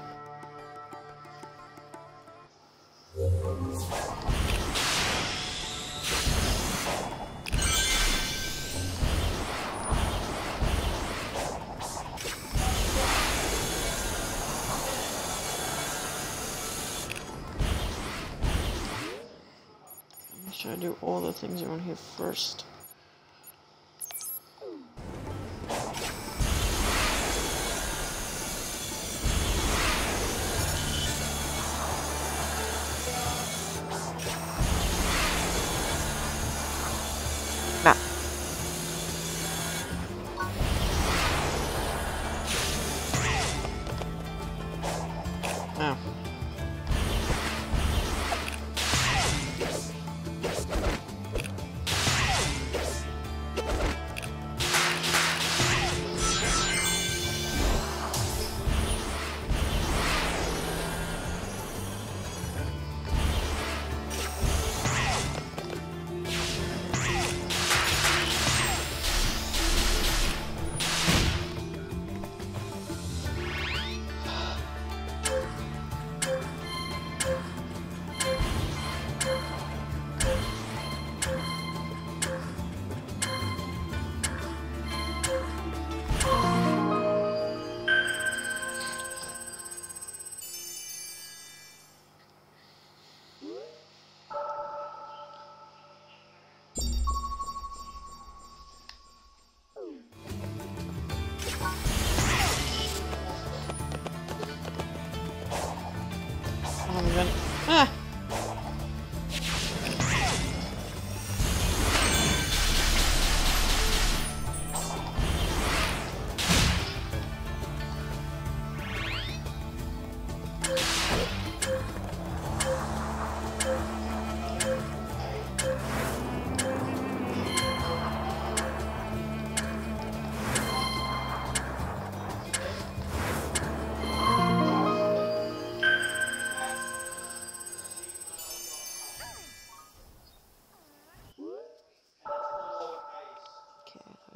Make sure I do all the things around here first. Nah. Oh.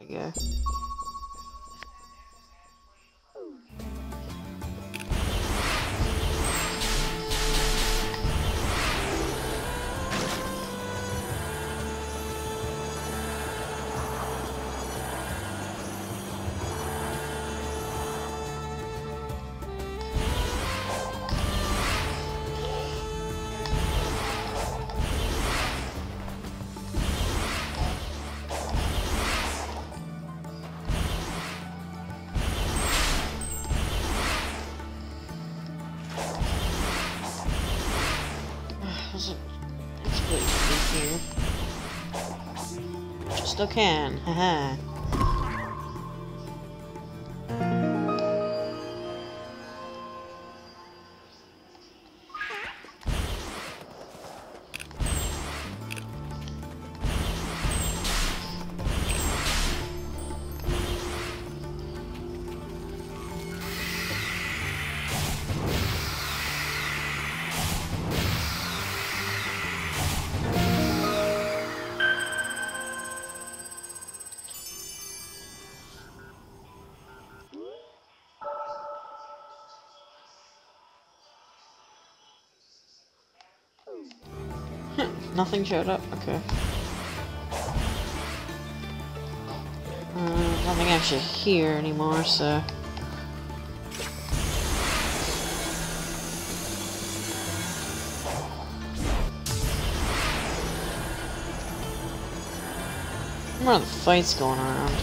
I go. Still can, haha. Nothing showed up? Okay. Nothing actually here anymore, so... More of the fights going around.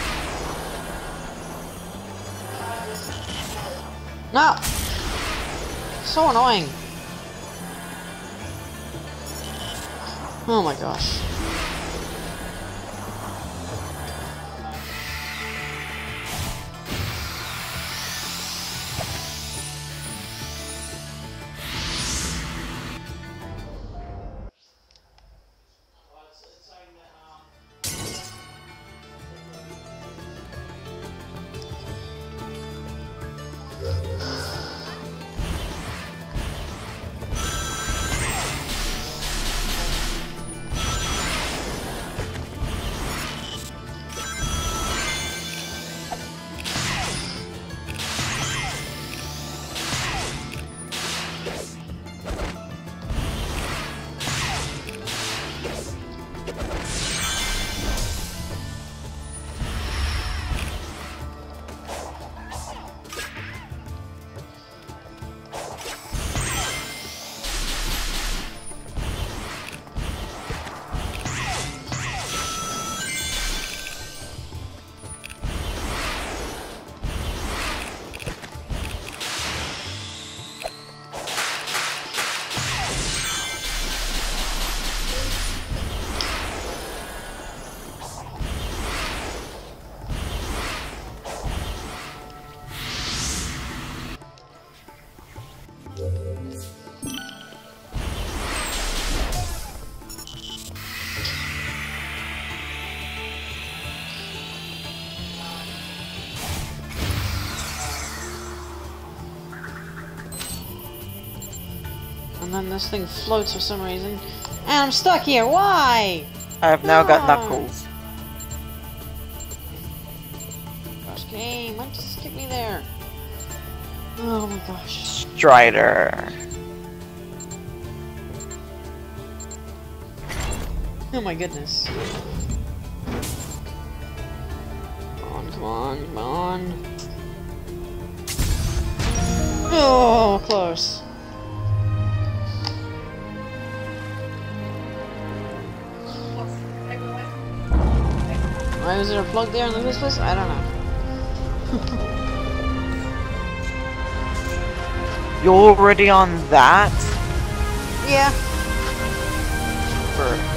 No! So annoying! Oh my gosh. And then this thing floats for some reason. And I'm stuck here! Why? I have now got Knuckles. Gosh, game, why just stick me there? Oh my gosh. Strider. Oh my goodness. Come on, come on, come on. Oh, close. Why was there a plug there in the first place? I don't know. You're already on that? Yeah. For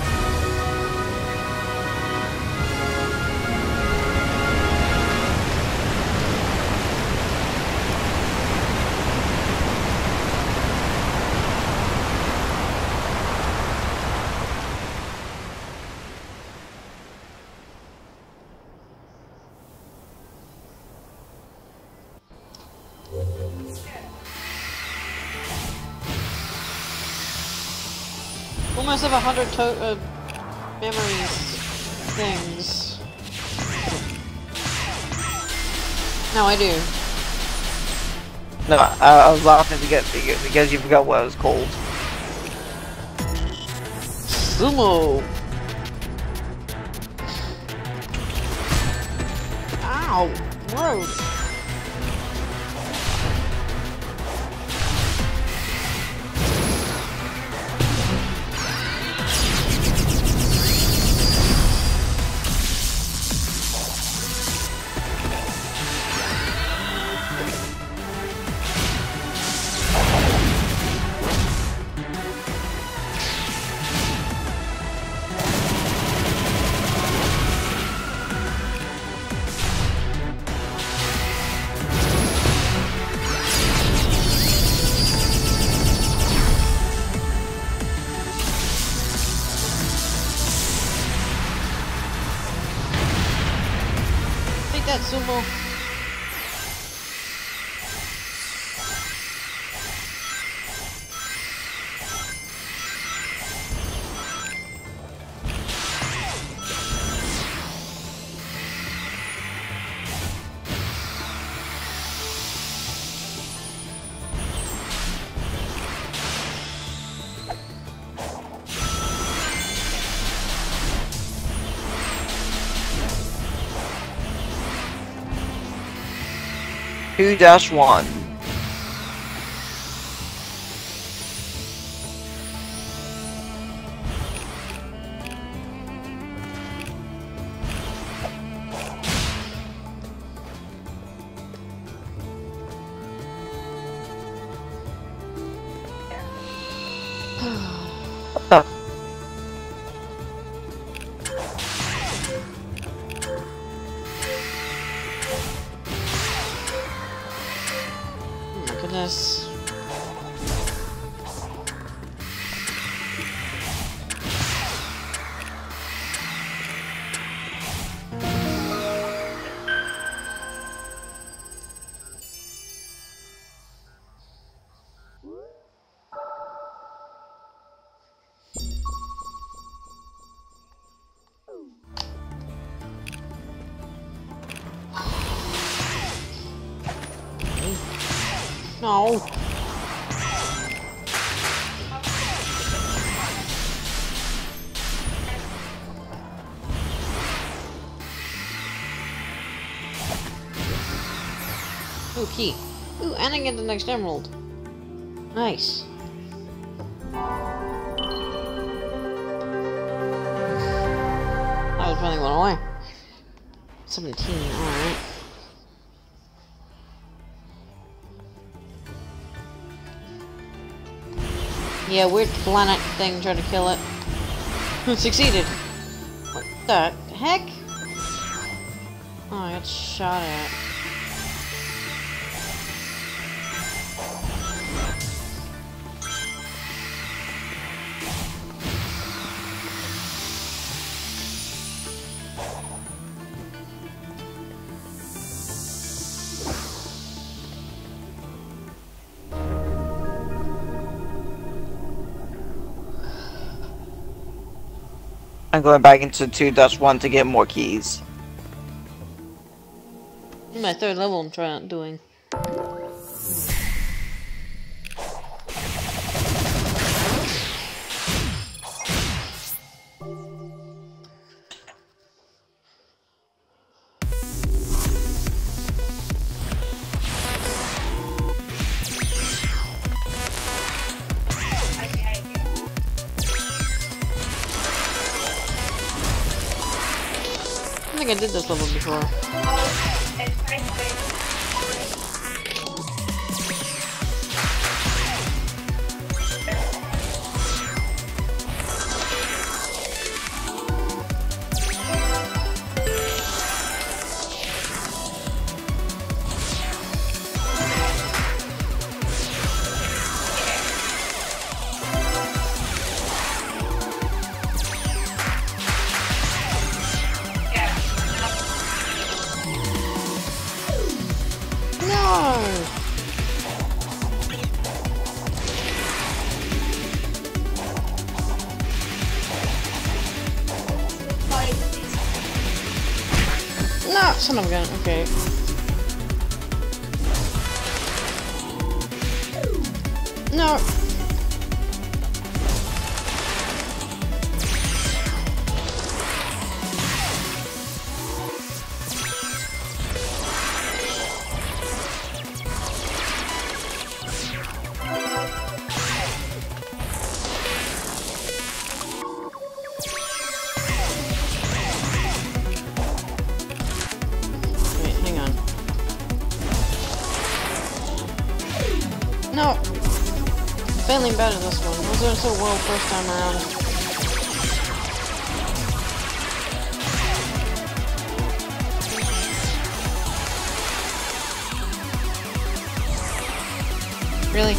Almost have 100 memories things. No, I do. No, I was laughing because you forgot what it was called. Sumo. Ow! Gross. Take that, Sumo. Two dash one. What the? Oh my goodness. No. Ooh, key. Ooh, and I get the next emerald. Nice. That was running one away. 17, alright. Yeah, weird planet thing tried to kill it. Succeeded. What the heck? Oh, I got shot at. I'm going back into 2-1 to get more keys. My third level I'm trying doing. I think I did this level before. No, son of a gun. Okay. No. Wait, hang on. No. Failing better this one. I was doing so well first time around. Really?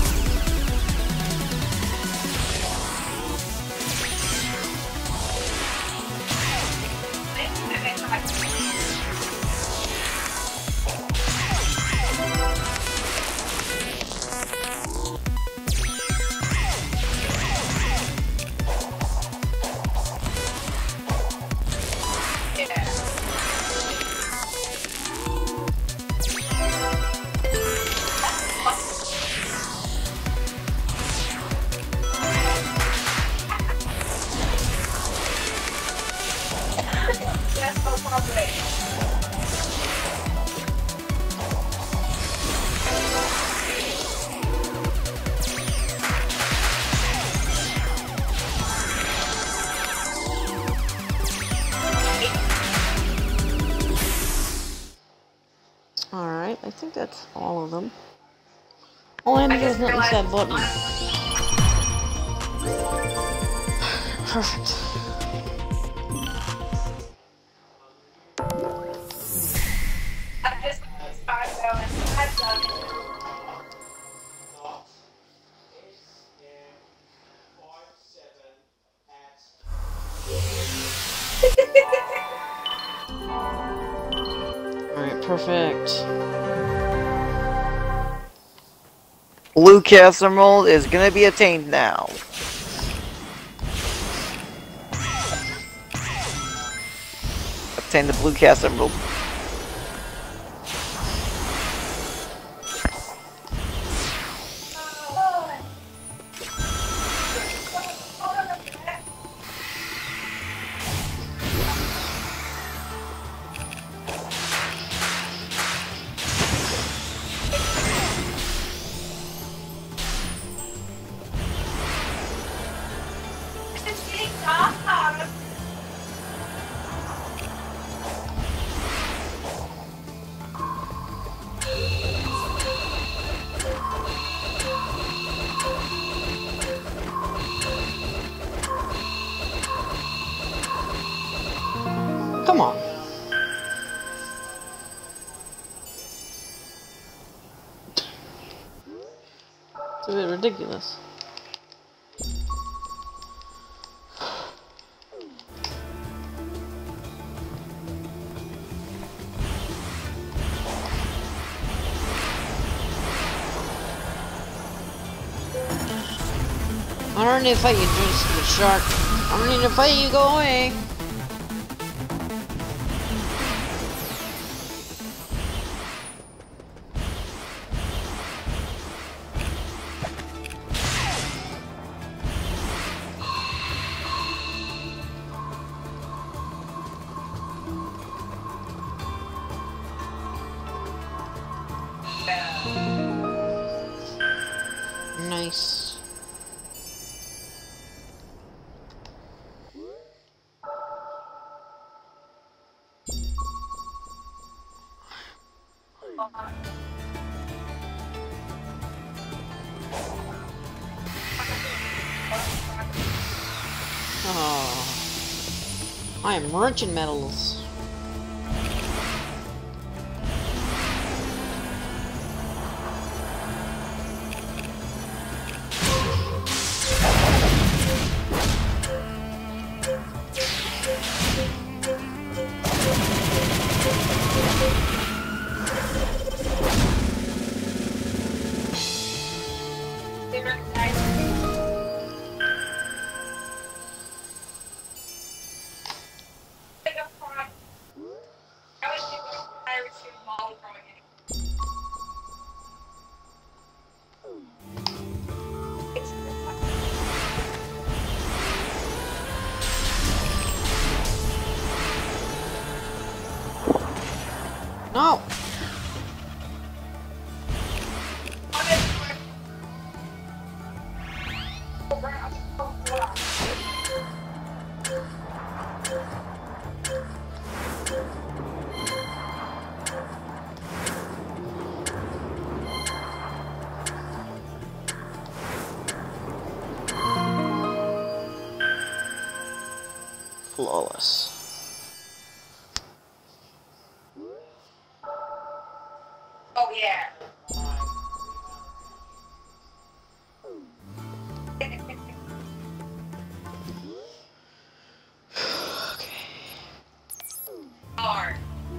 Alright, I think that's all of them. All I had to do was not use that button. Perfect. Alright, perfect. Blue Castle Emerald is gonna be attained now. Obtain the Blue Castle Emerald. Come on. It's a bit ridiculous. I don't need to fight you, just shark. I don't need to fight you, go away. Nice. Oh, I am merchant metals. No! Flawless. Oh yeah. Hard.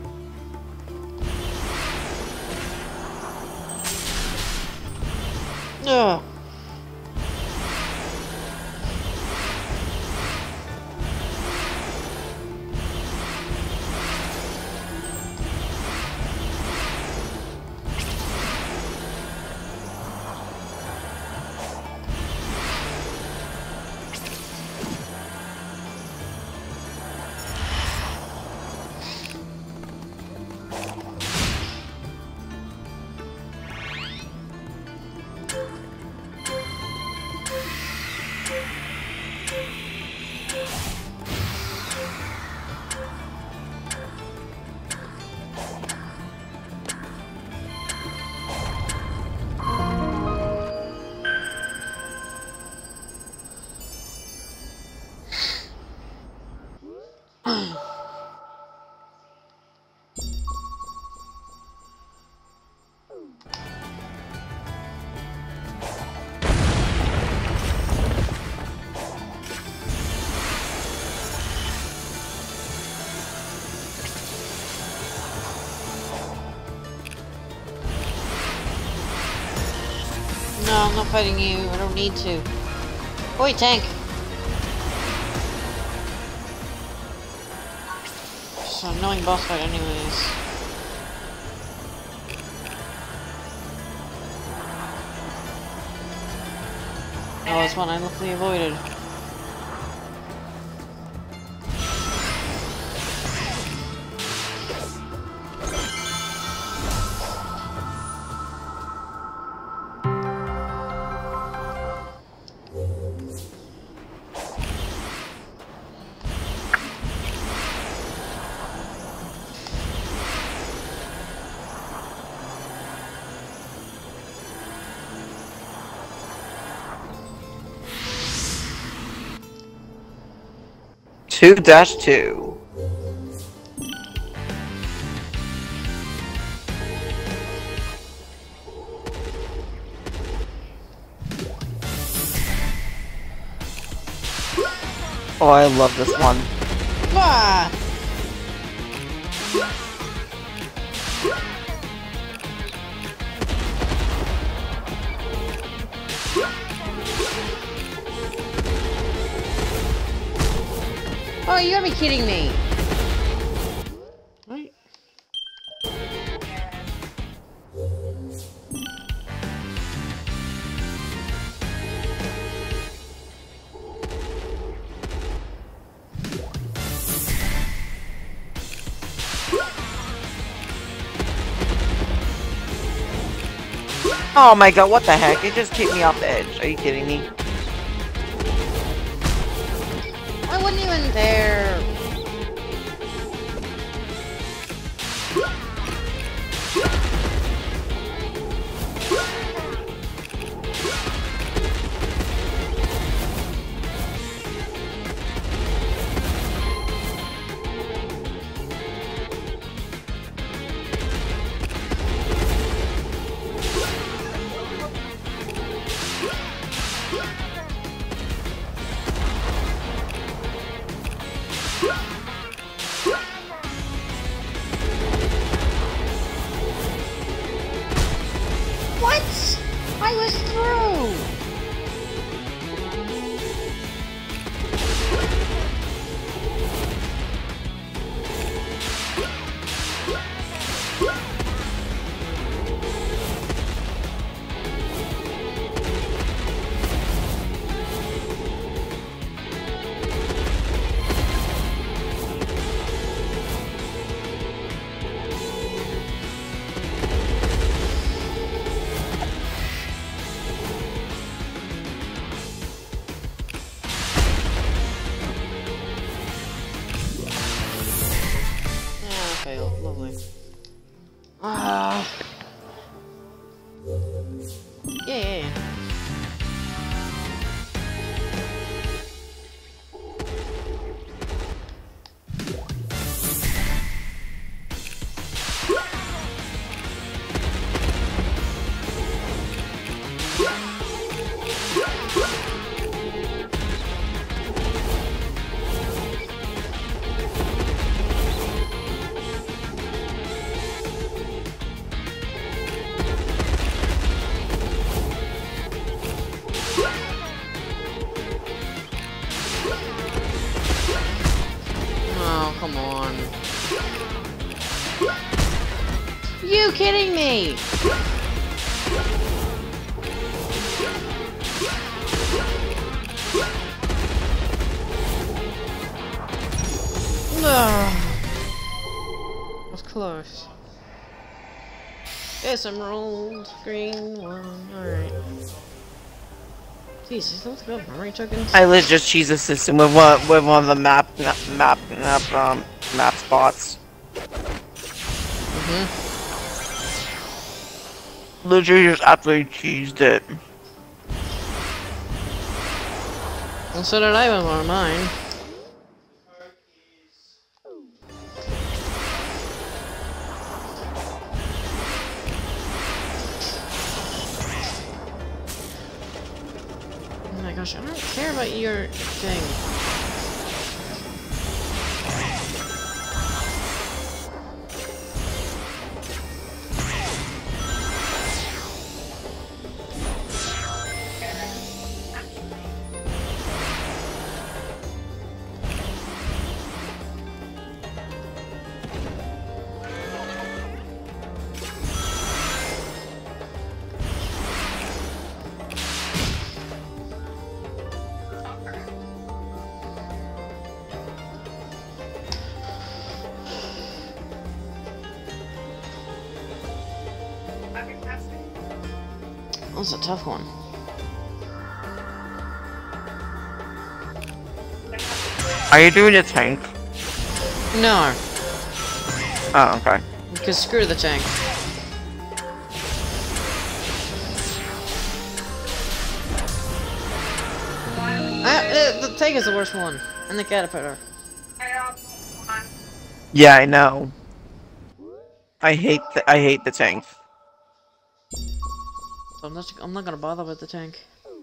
Ugh. No, I'm not fighting you. I don't need to. Oi, tank! It's an annoying boss fight anyways. Oh, it's one I luckily avoided. Two dash two. Oh, I love this one. Ah! Oh, you gotta be kidding me! Right. Oh my god, what the heck? It just kicked me off the edge. Are you kidding me? I wasn't even there. failed. Lovely. Ah. Yeah. Oh, come on. You kidding me? No. That was close. Yes, emerald, green one. Alright. Jesus, let's go. Memory tokens. I lit just cheese the system with one of the map spots. Literally just absolutely cheesed it. Well, so did I with one of mine. Oh my gosh, I don't care about your thing. That was a tough one. Are you doing a tank? No, Oh, okay. because screw the tank. The tank is the worst one, and the caterpillar. Yeah, I know. I hate the tank. So I'm not gonna bother with the tank.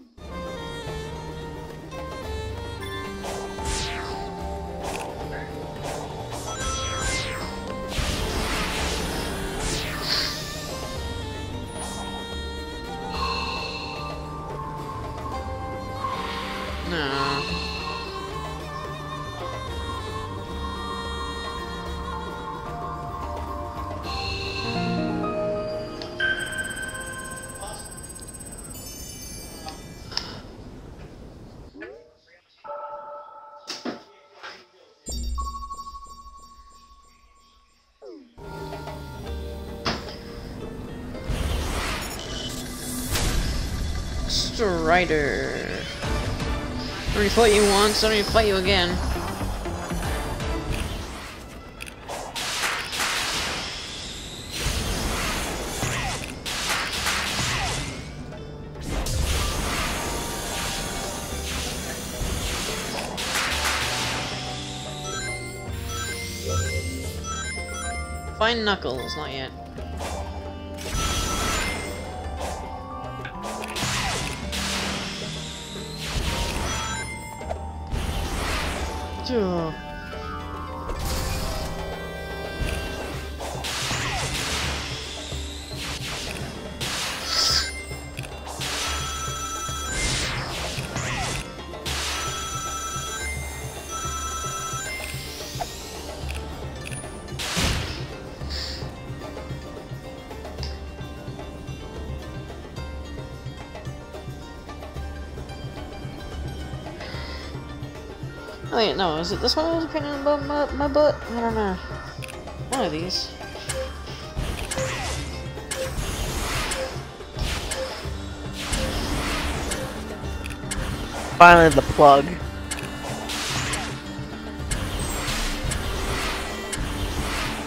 No. Strider. Already fought you once, I don't need to fight you again. Find Knuckles, not yet. Ugh. Oh wait, no, is it this one I was painting above my butt? I don't know. One of these. Finally, the plug.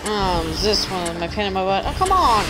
Is this one my pain in my butt? Oh, come on!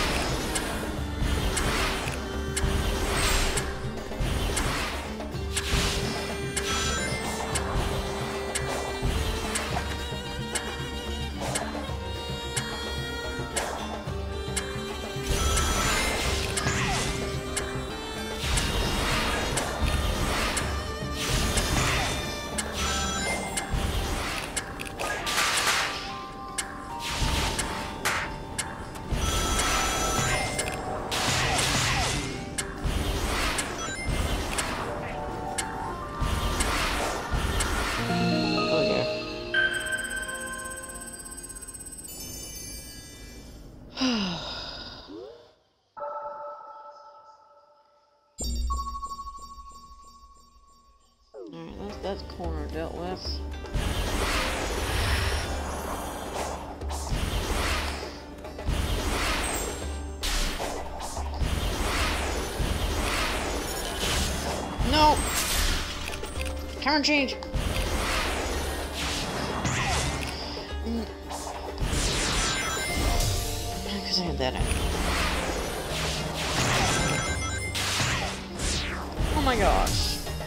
Alright, that's that corner dealt with. No! Camera change! Because I had that anyway. Oh my gosh.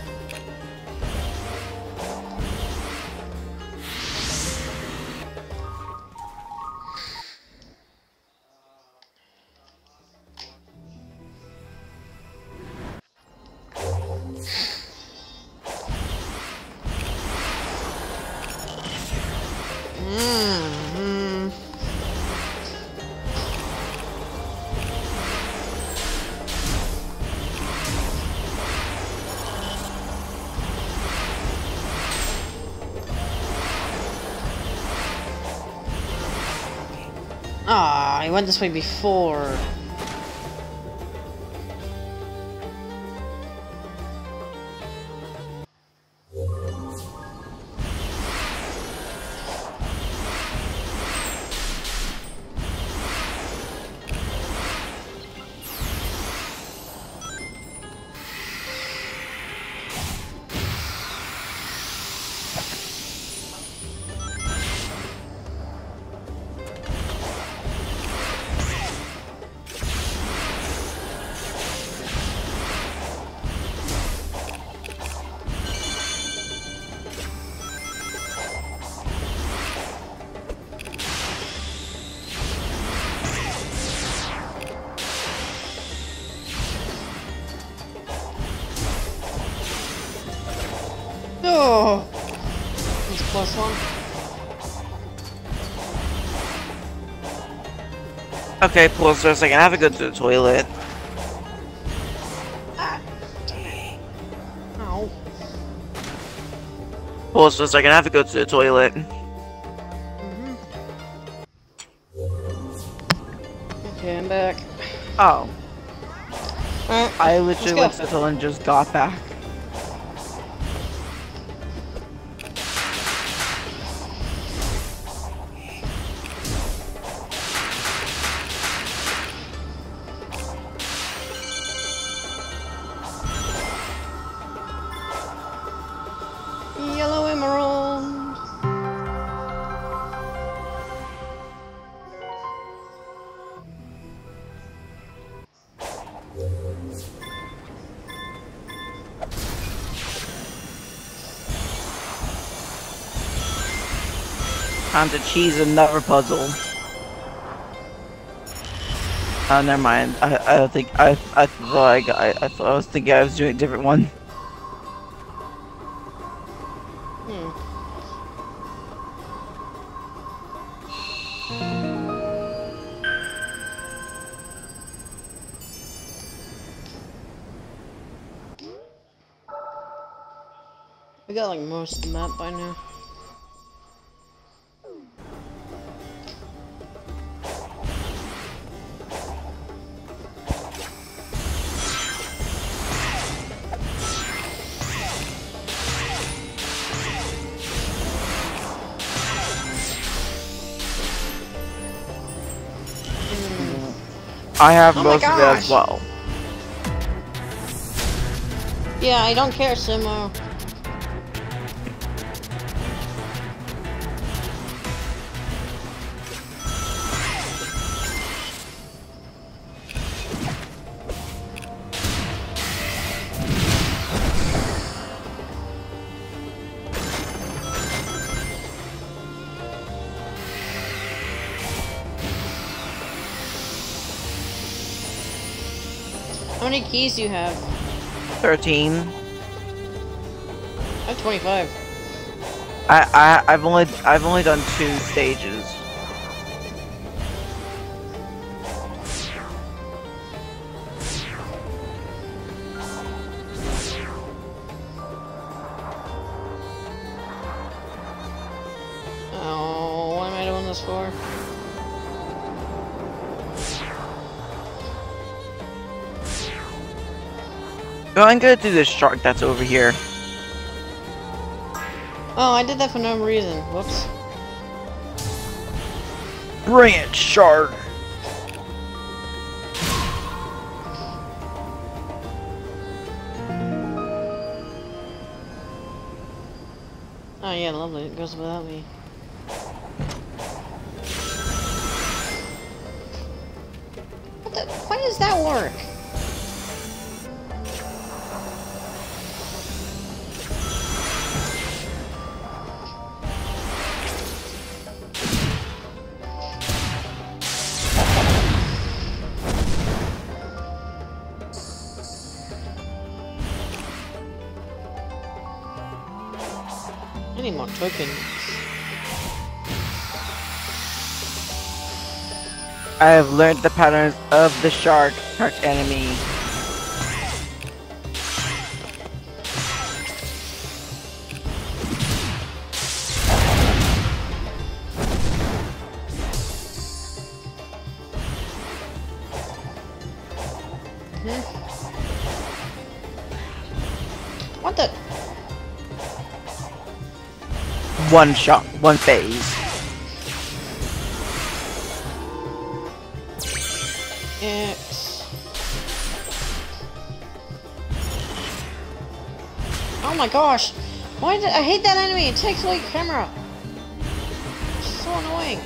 Ah, I went this way before. Oh, that's a close one. Okay, pause for a second. I have to go to the toilet. Ow. Pause for a second. I have to go to the toilet. Okay, I'm back. Oh. Alright, I literally went let's to go. the toilet and just got back. Yellow emerald. Time to cheese another puzzle. Oh, never mind. I don't think I thought I was thinking I was doing a different one. We got like most of the map by now. I have Oh my most of it as gosh. well. Yeah, I don't care, Simo. How many keys do you have? 13. I have 25. I've only done 2 stages. Oh, what am I doing this for? So I'm gonna do this shark that's over here. Oh, I did that for no reason. Whoops. Bring it, shark! Oh yeah, lovely. It goes without me. Why does that work? I need more tokens. I have learned the patterns of the shark enemy. What the? One shot, one phase. X. Oh my gosh! Why did I hate that enemy? It takes away camera. It's so annoying.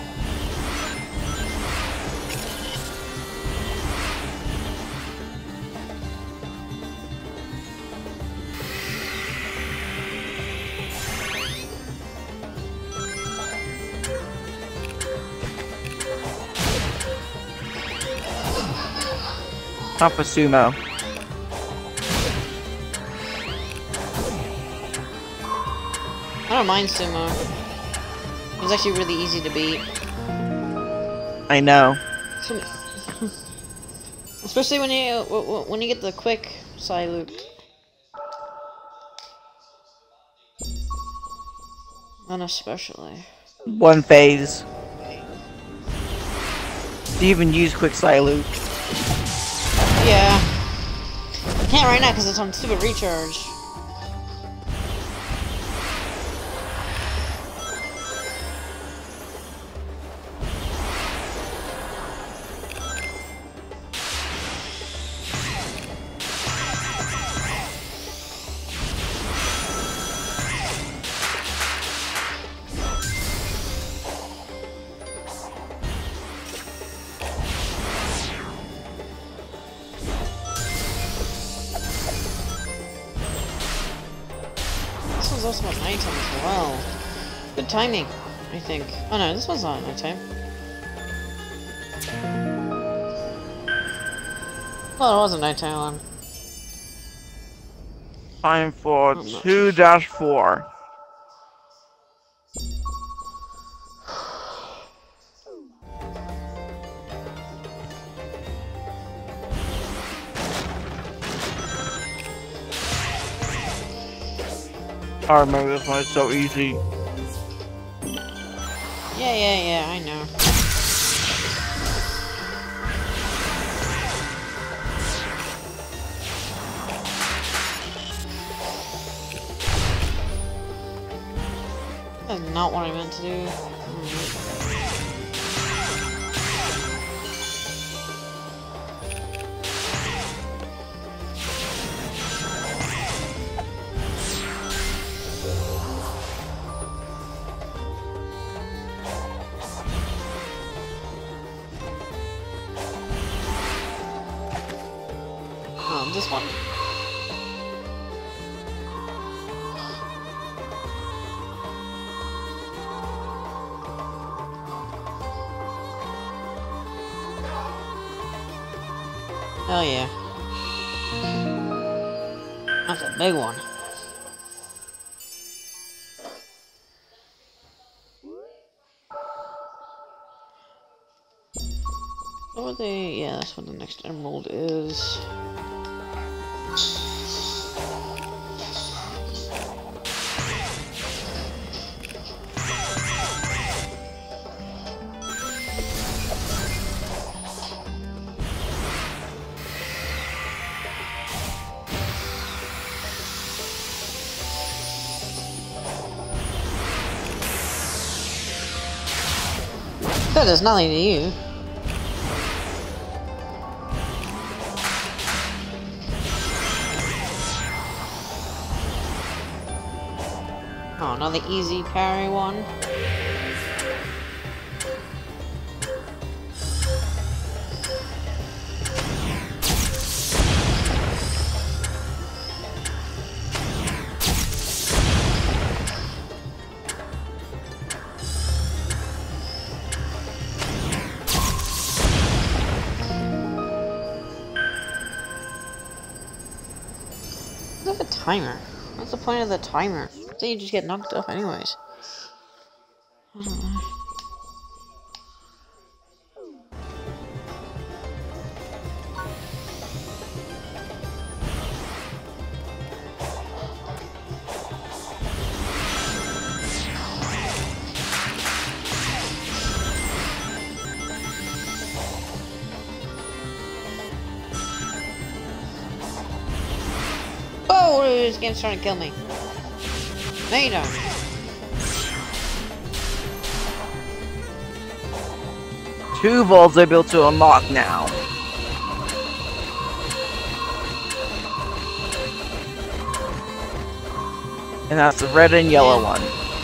Not for sumo. I don't mind sumo. It's actually really easy to beat. I know. Especially when you get the quick side loop. Then especially. One phase. Do you even use quick loop? Yeah. I can't right now because it's on stupid recharge. This one's also at nighttime as well. Good timing, I think. Oh no, this one's not at nighttime. Well, it was a nighttime one. Time for I'm not 2-4. I remember this one, it's so easy. Yeah, I know. That's not what I meant to do. This one? Hell yeah. That's a big one. What were they? Yeah, that's what the next emerald is. That does nothing to you. Oh, another easy parry one. Look at the timer. What's the point of the timer? Then you just get knocked off anyways. I don't know. Oh, this game's trying to kill me. No, you don't. Two vaults are able to unlock now. And that's the red and yellow one.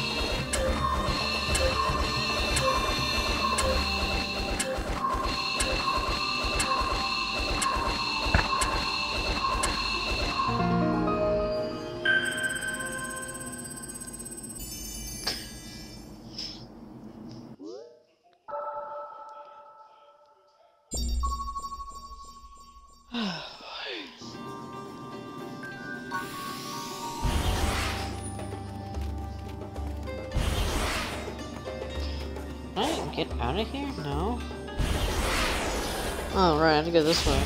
Can I get out of here? No. Oh, right, I have to go this way.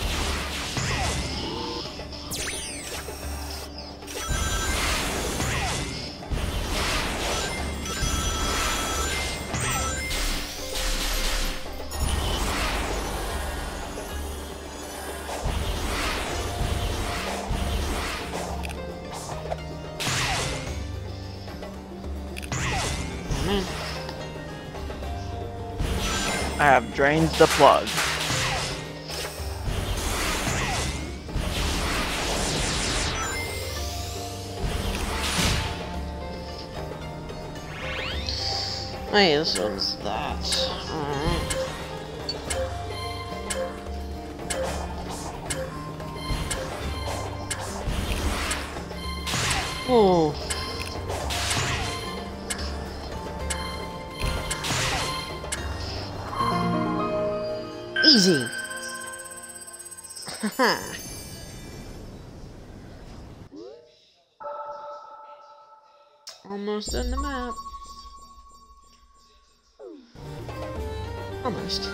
Oh, man. I have drained the plug. Wait, this one's that. Alright. Oh. Easy. Haha. Almost in the map. Almost.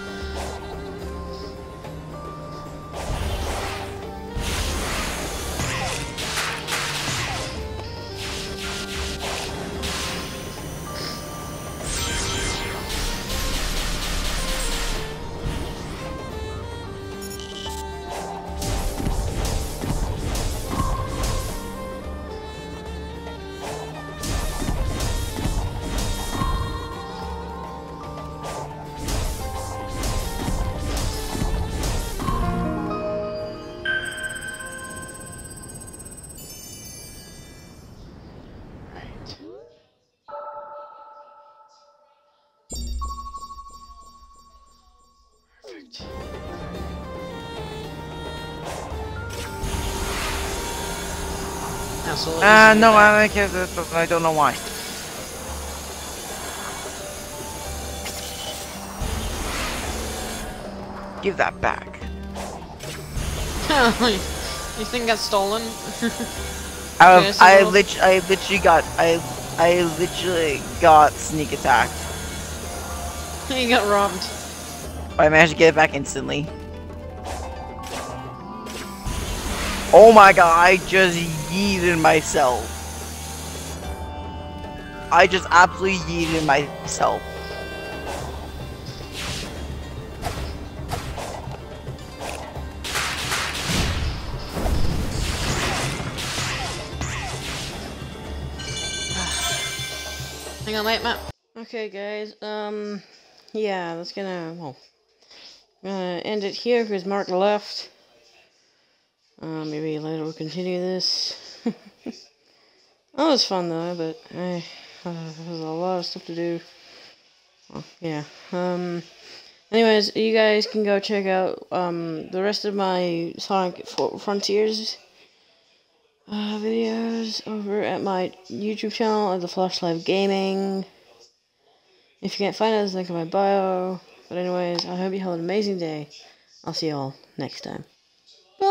Perfect. No, I don't care, but I don't know why. Give that back. You think that's stolen? Okay, so I we'll- literally got sneak attacked. you got robbed. But I managed to get it back instantly. Oh my god, I just yeeted myself. I just absolutely yeeted myself. Hang on, wait, Matt. Okay, guys. Yeah, that's gonna. Well, I'm gonna end it here because Mark left. Maybe later we'll continue this. That was fun though, but there's a lot of stuff to do. Well, yeah. Anyways, you guys can go check out the rest of my Sonic Frontiers videos over at my YouTube channel at the Flash Live Gaming. If you can't find it, there's a link in my bio. But anyways, I hope you have an amazing day. I'll see you all next time.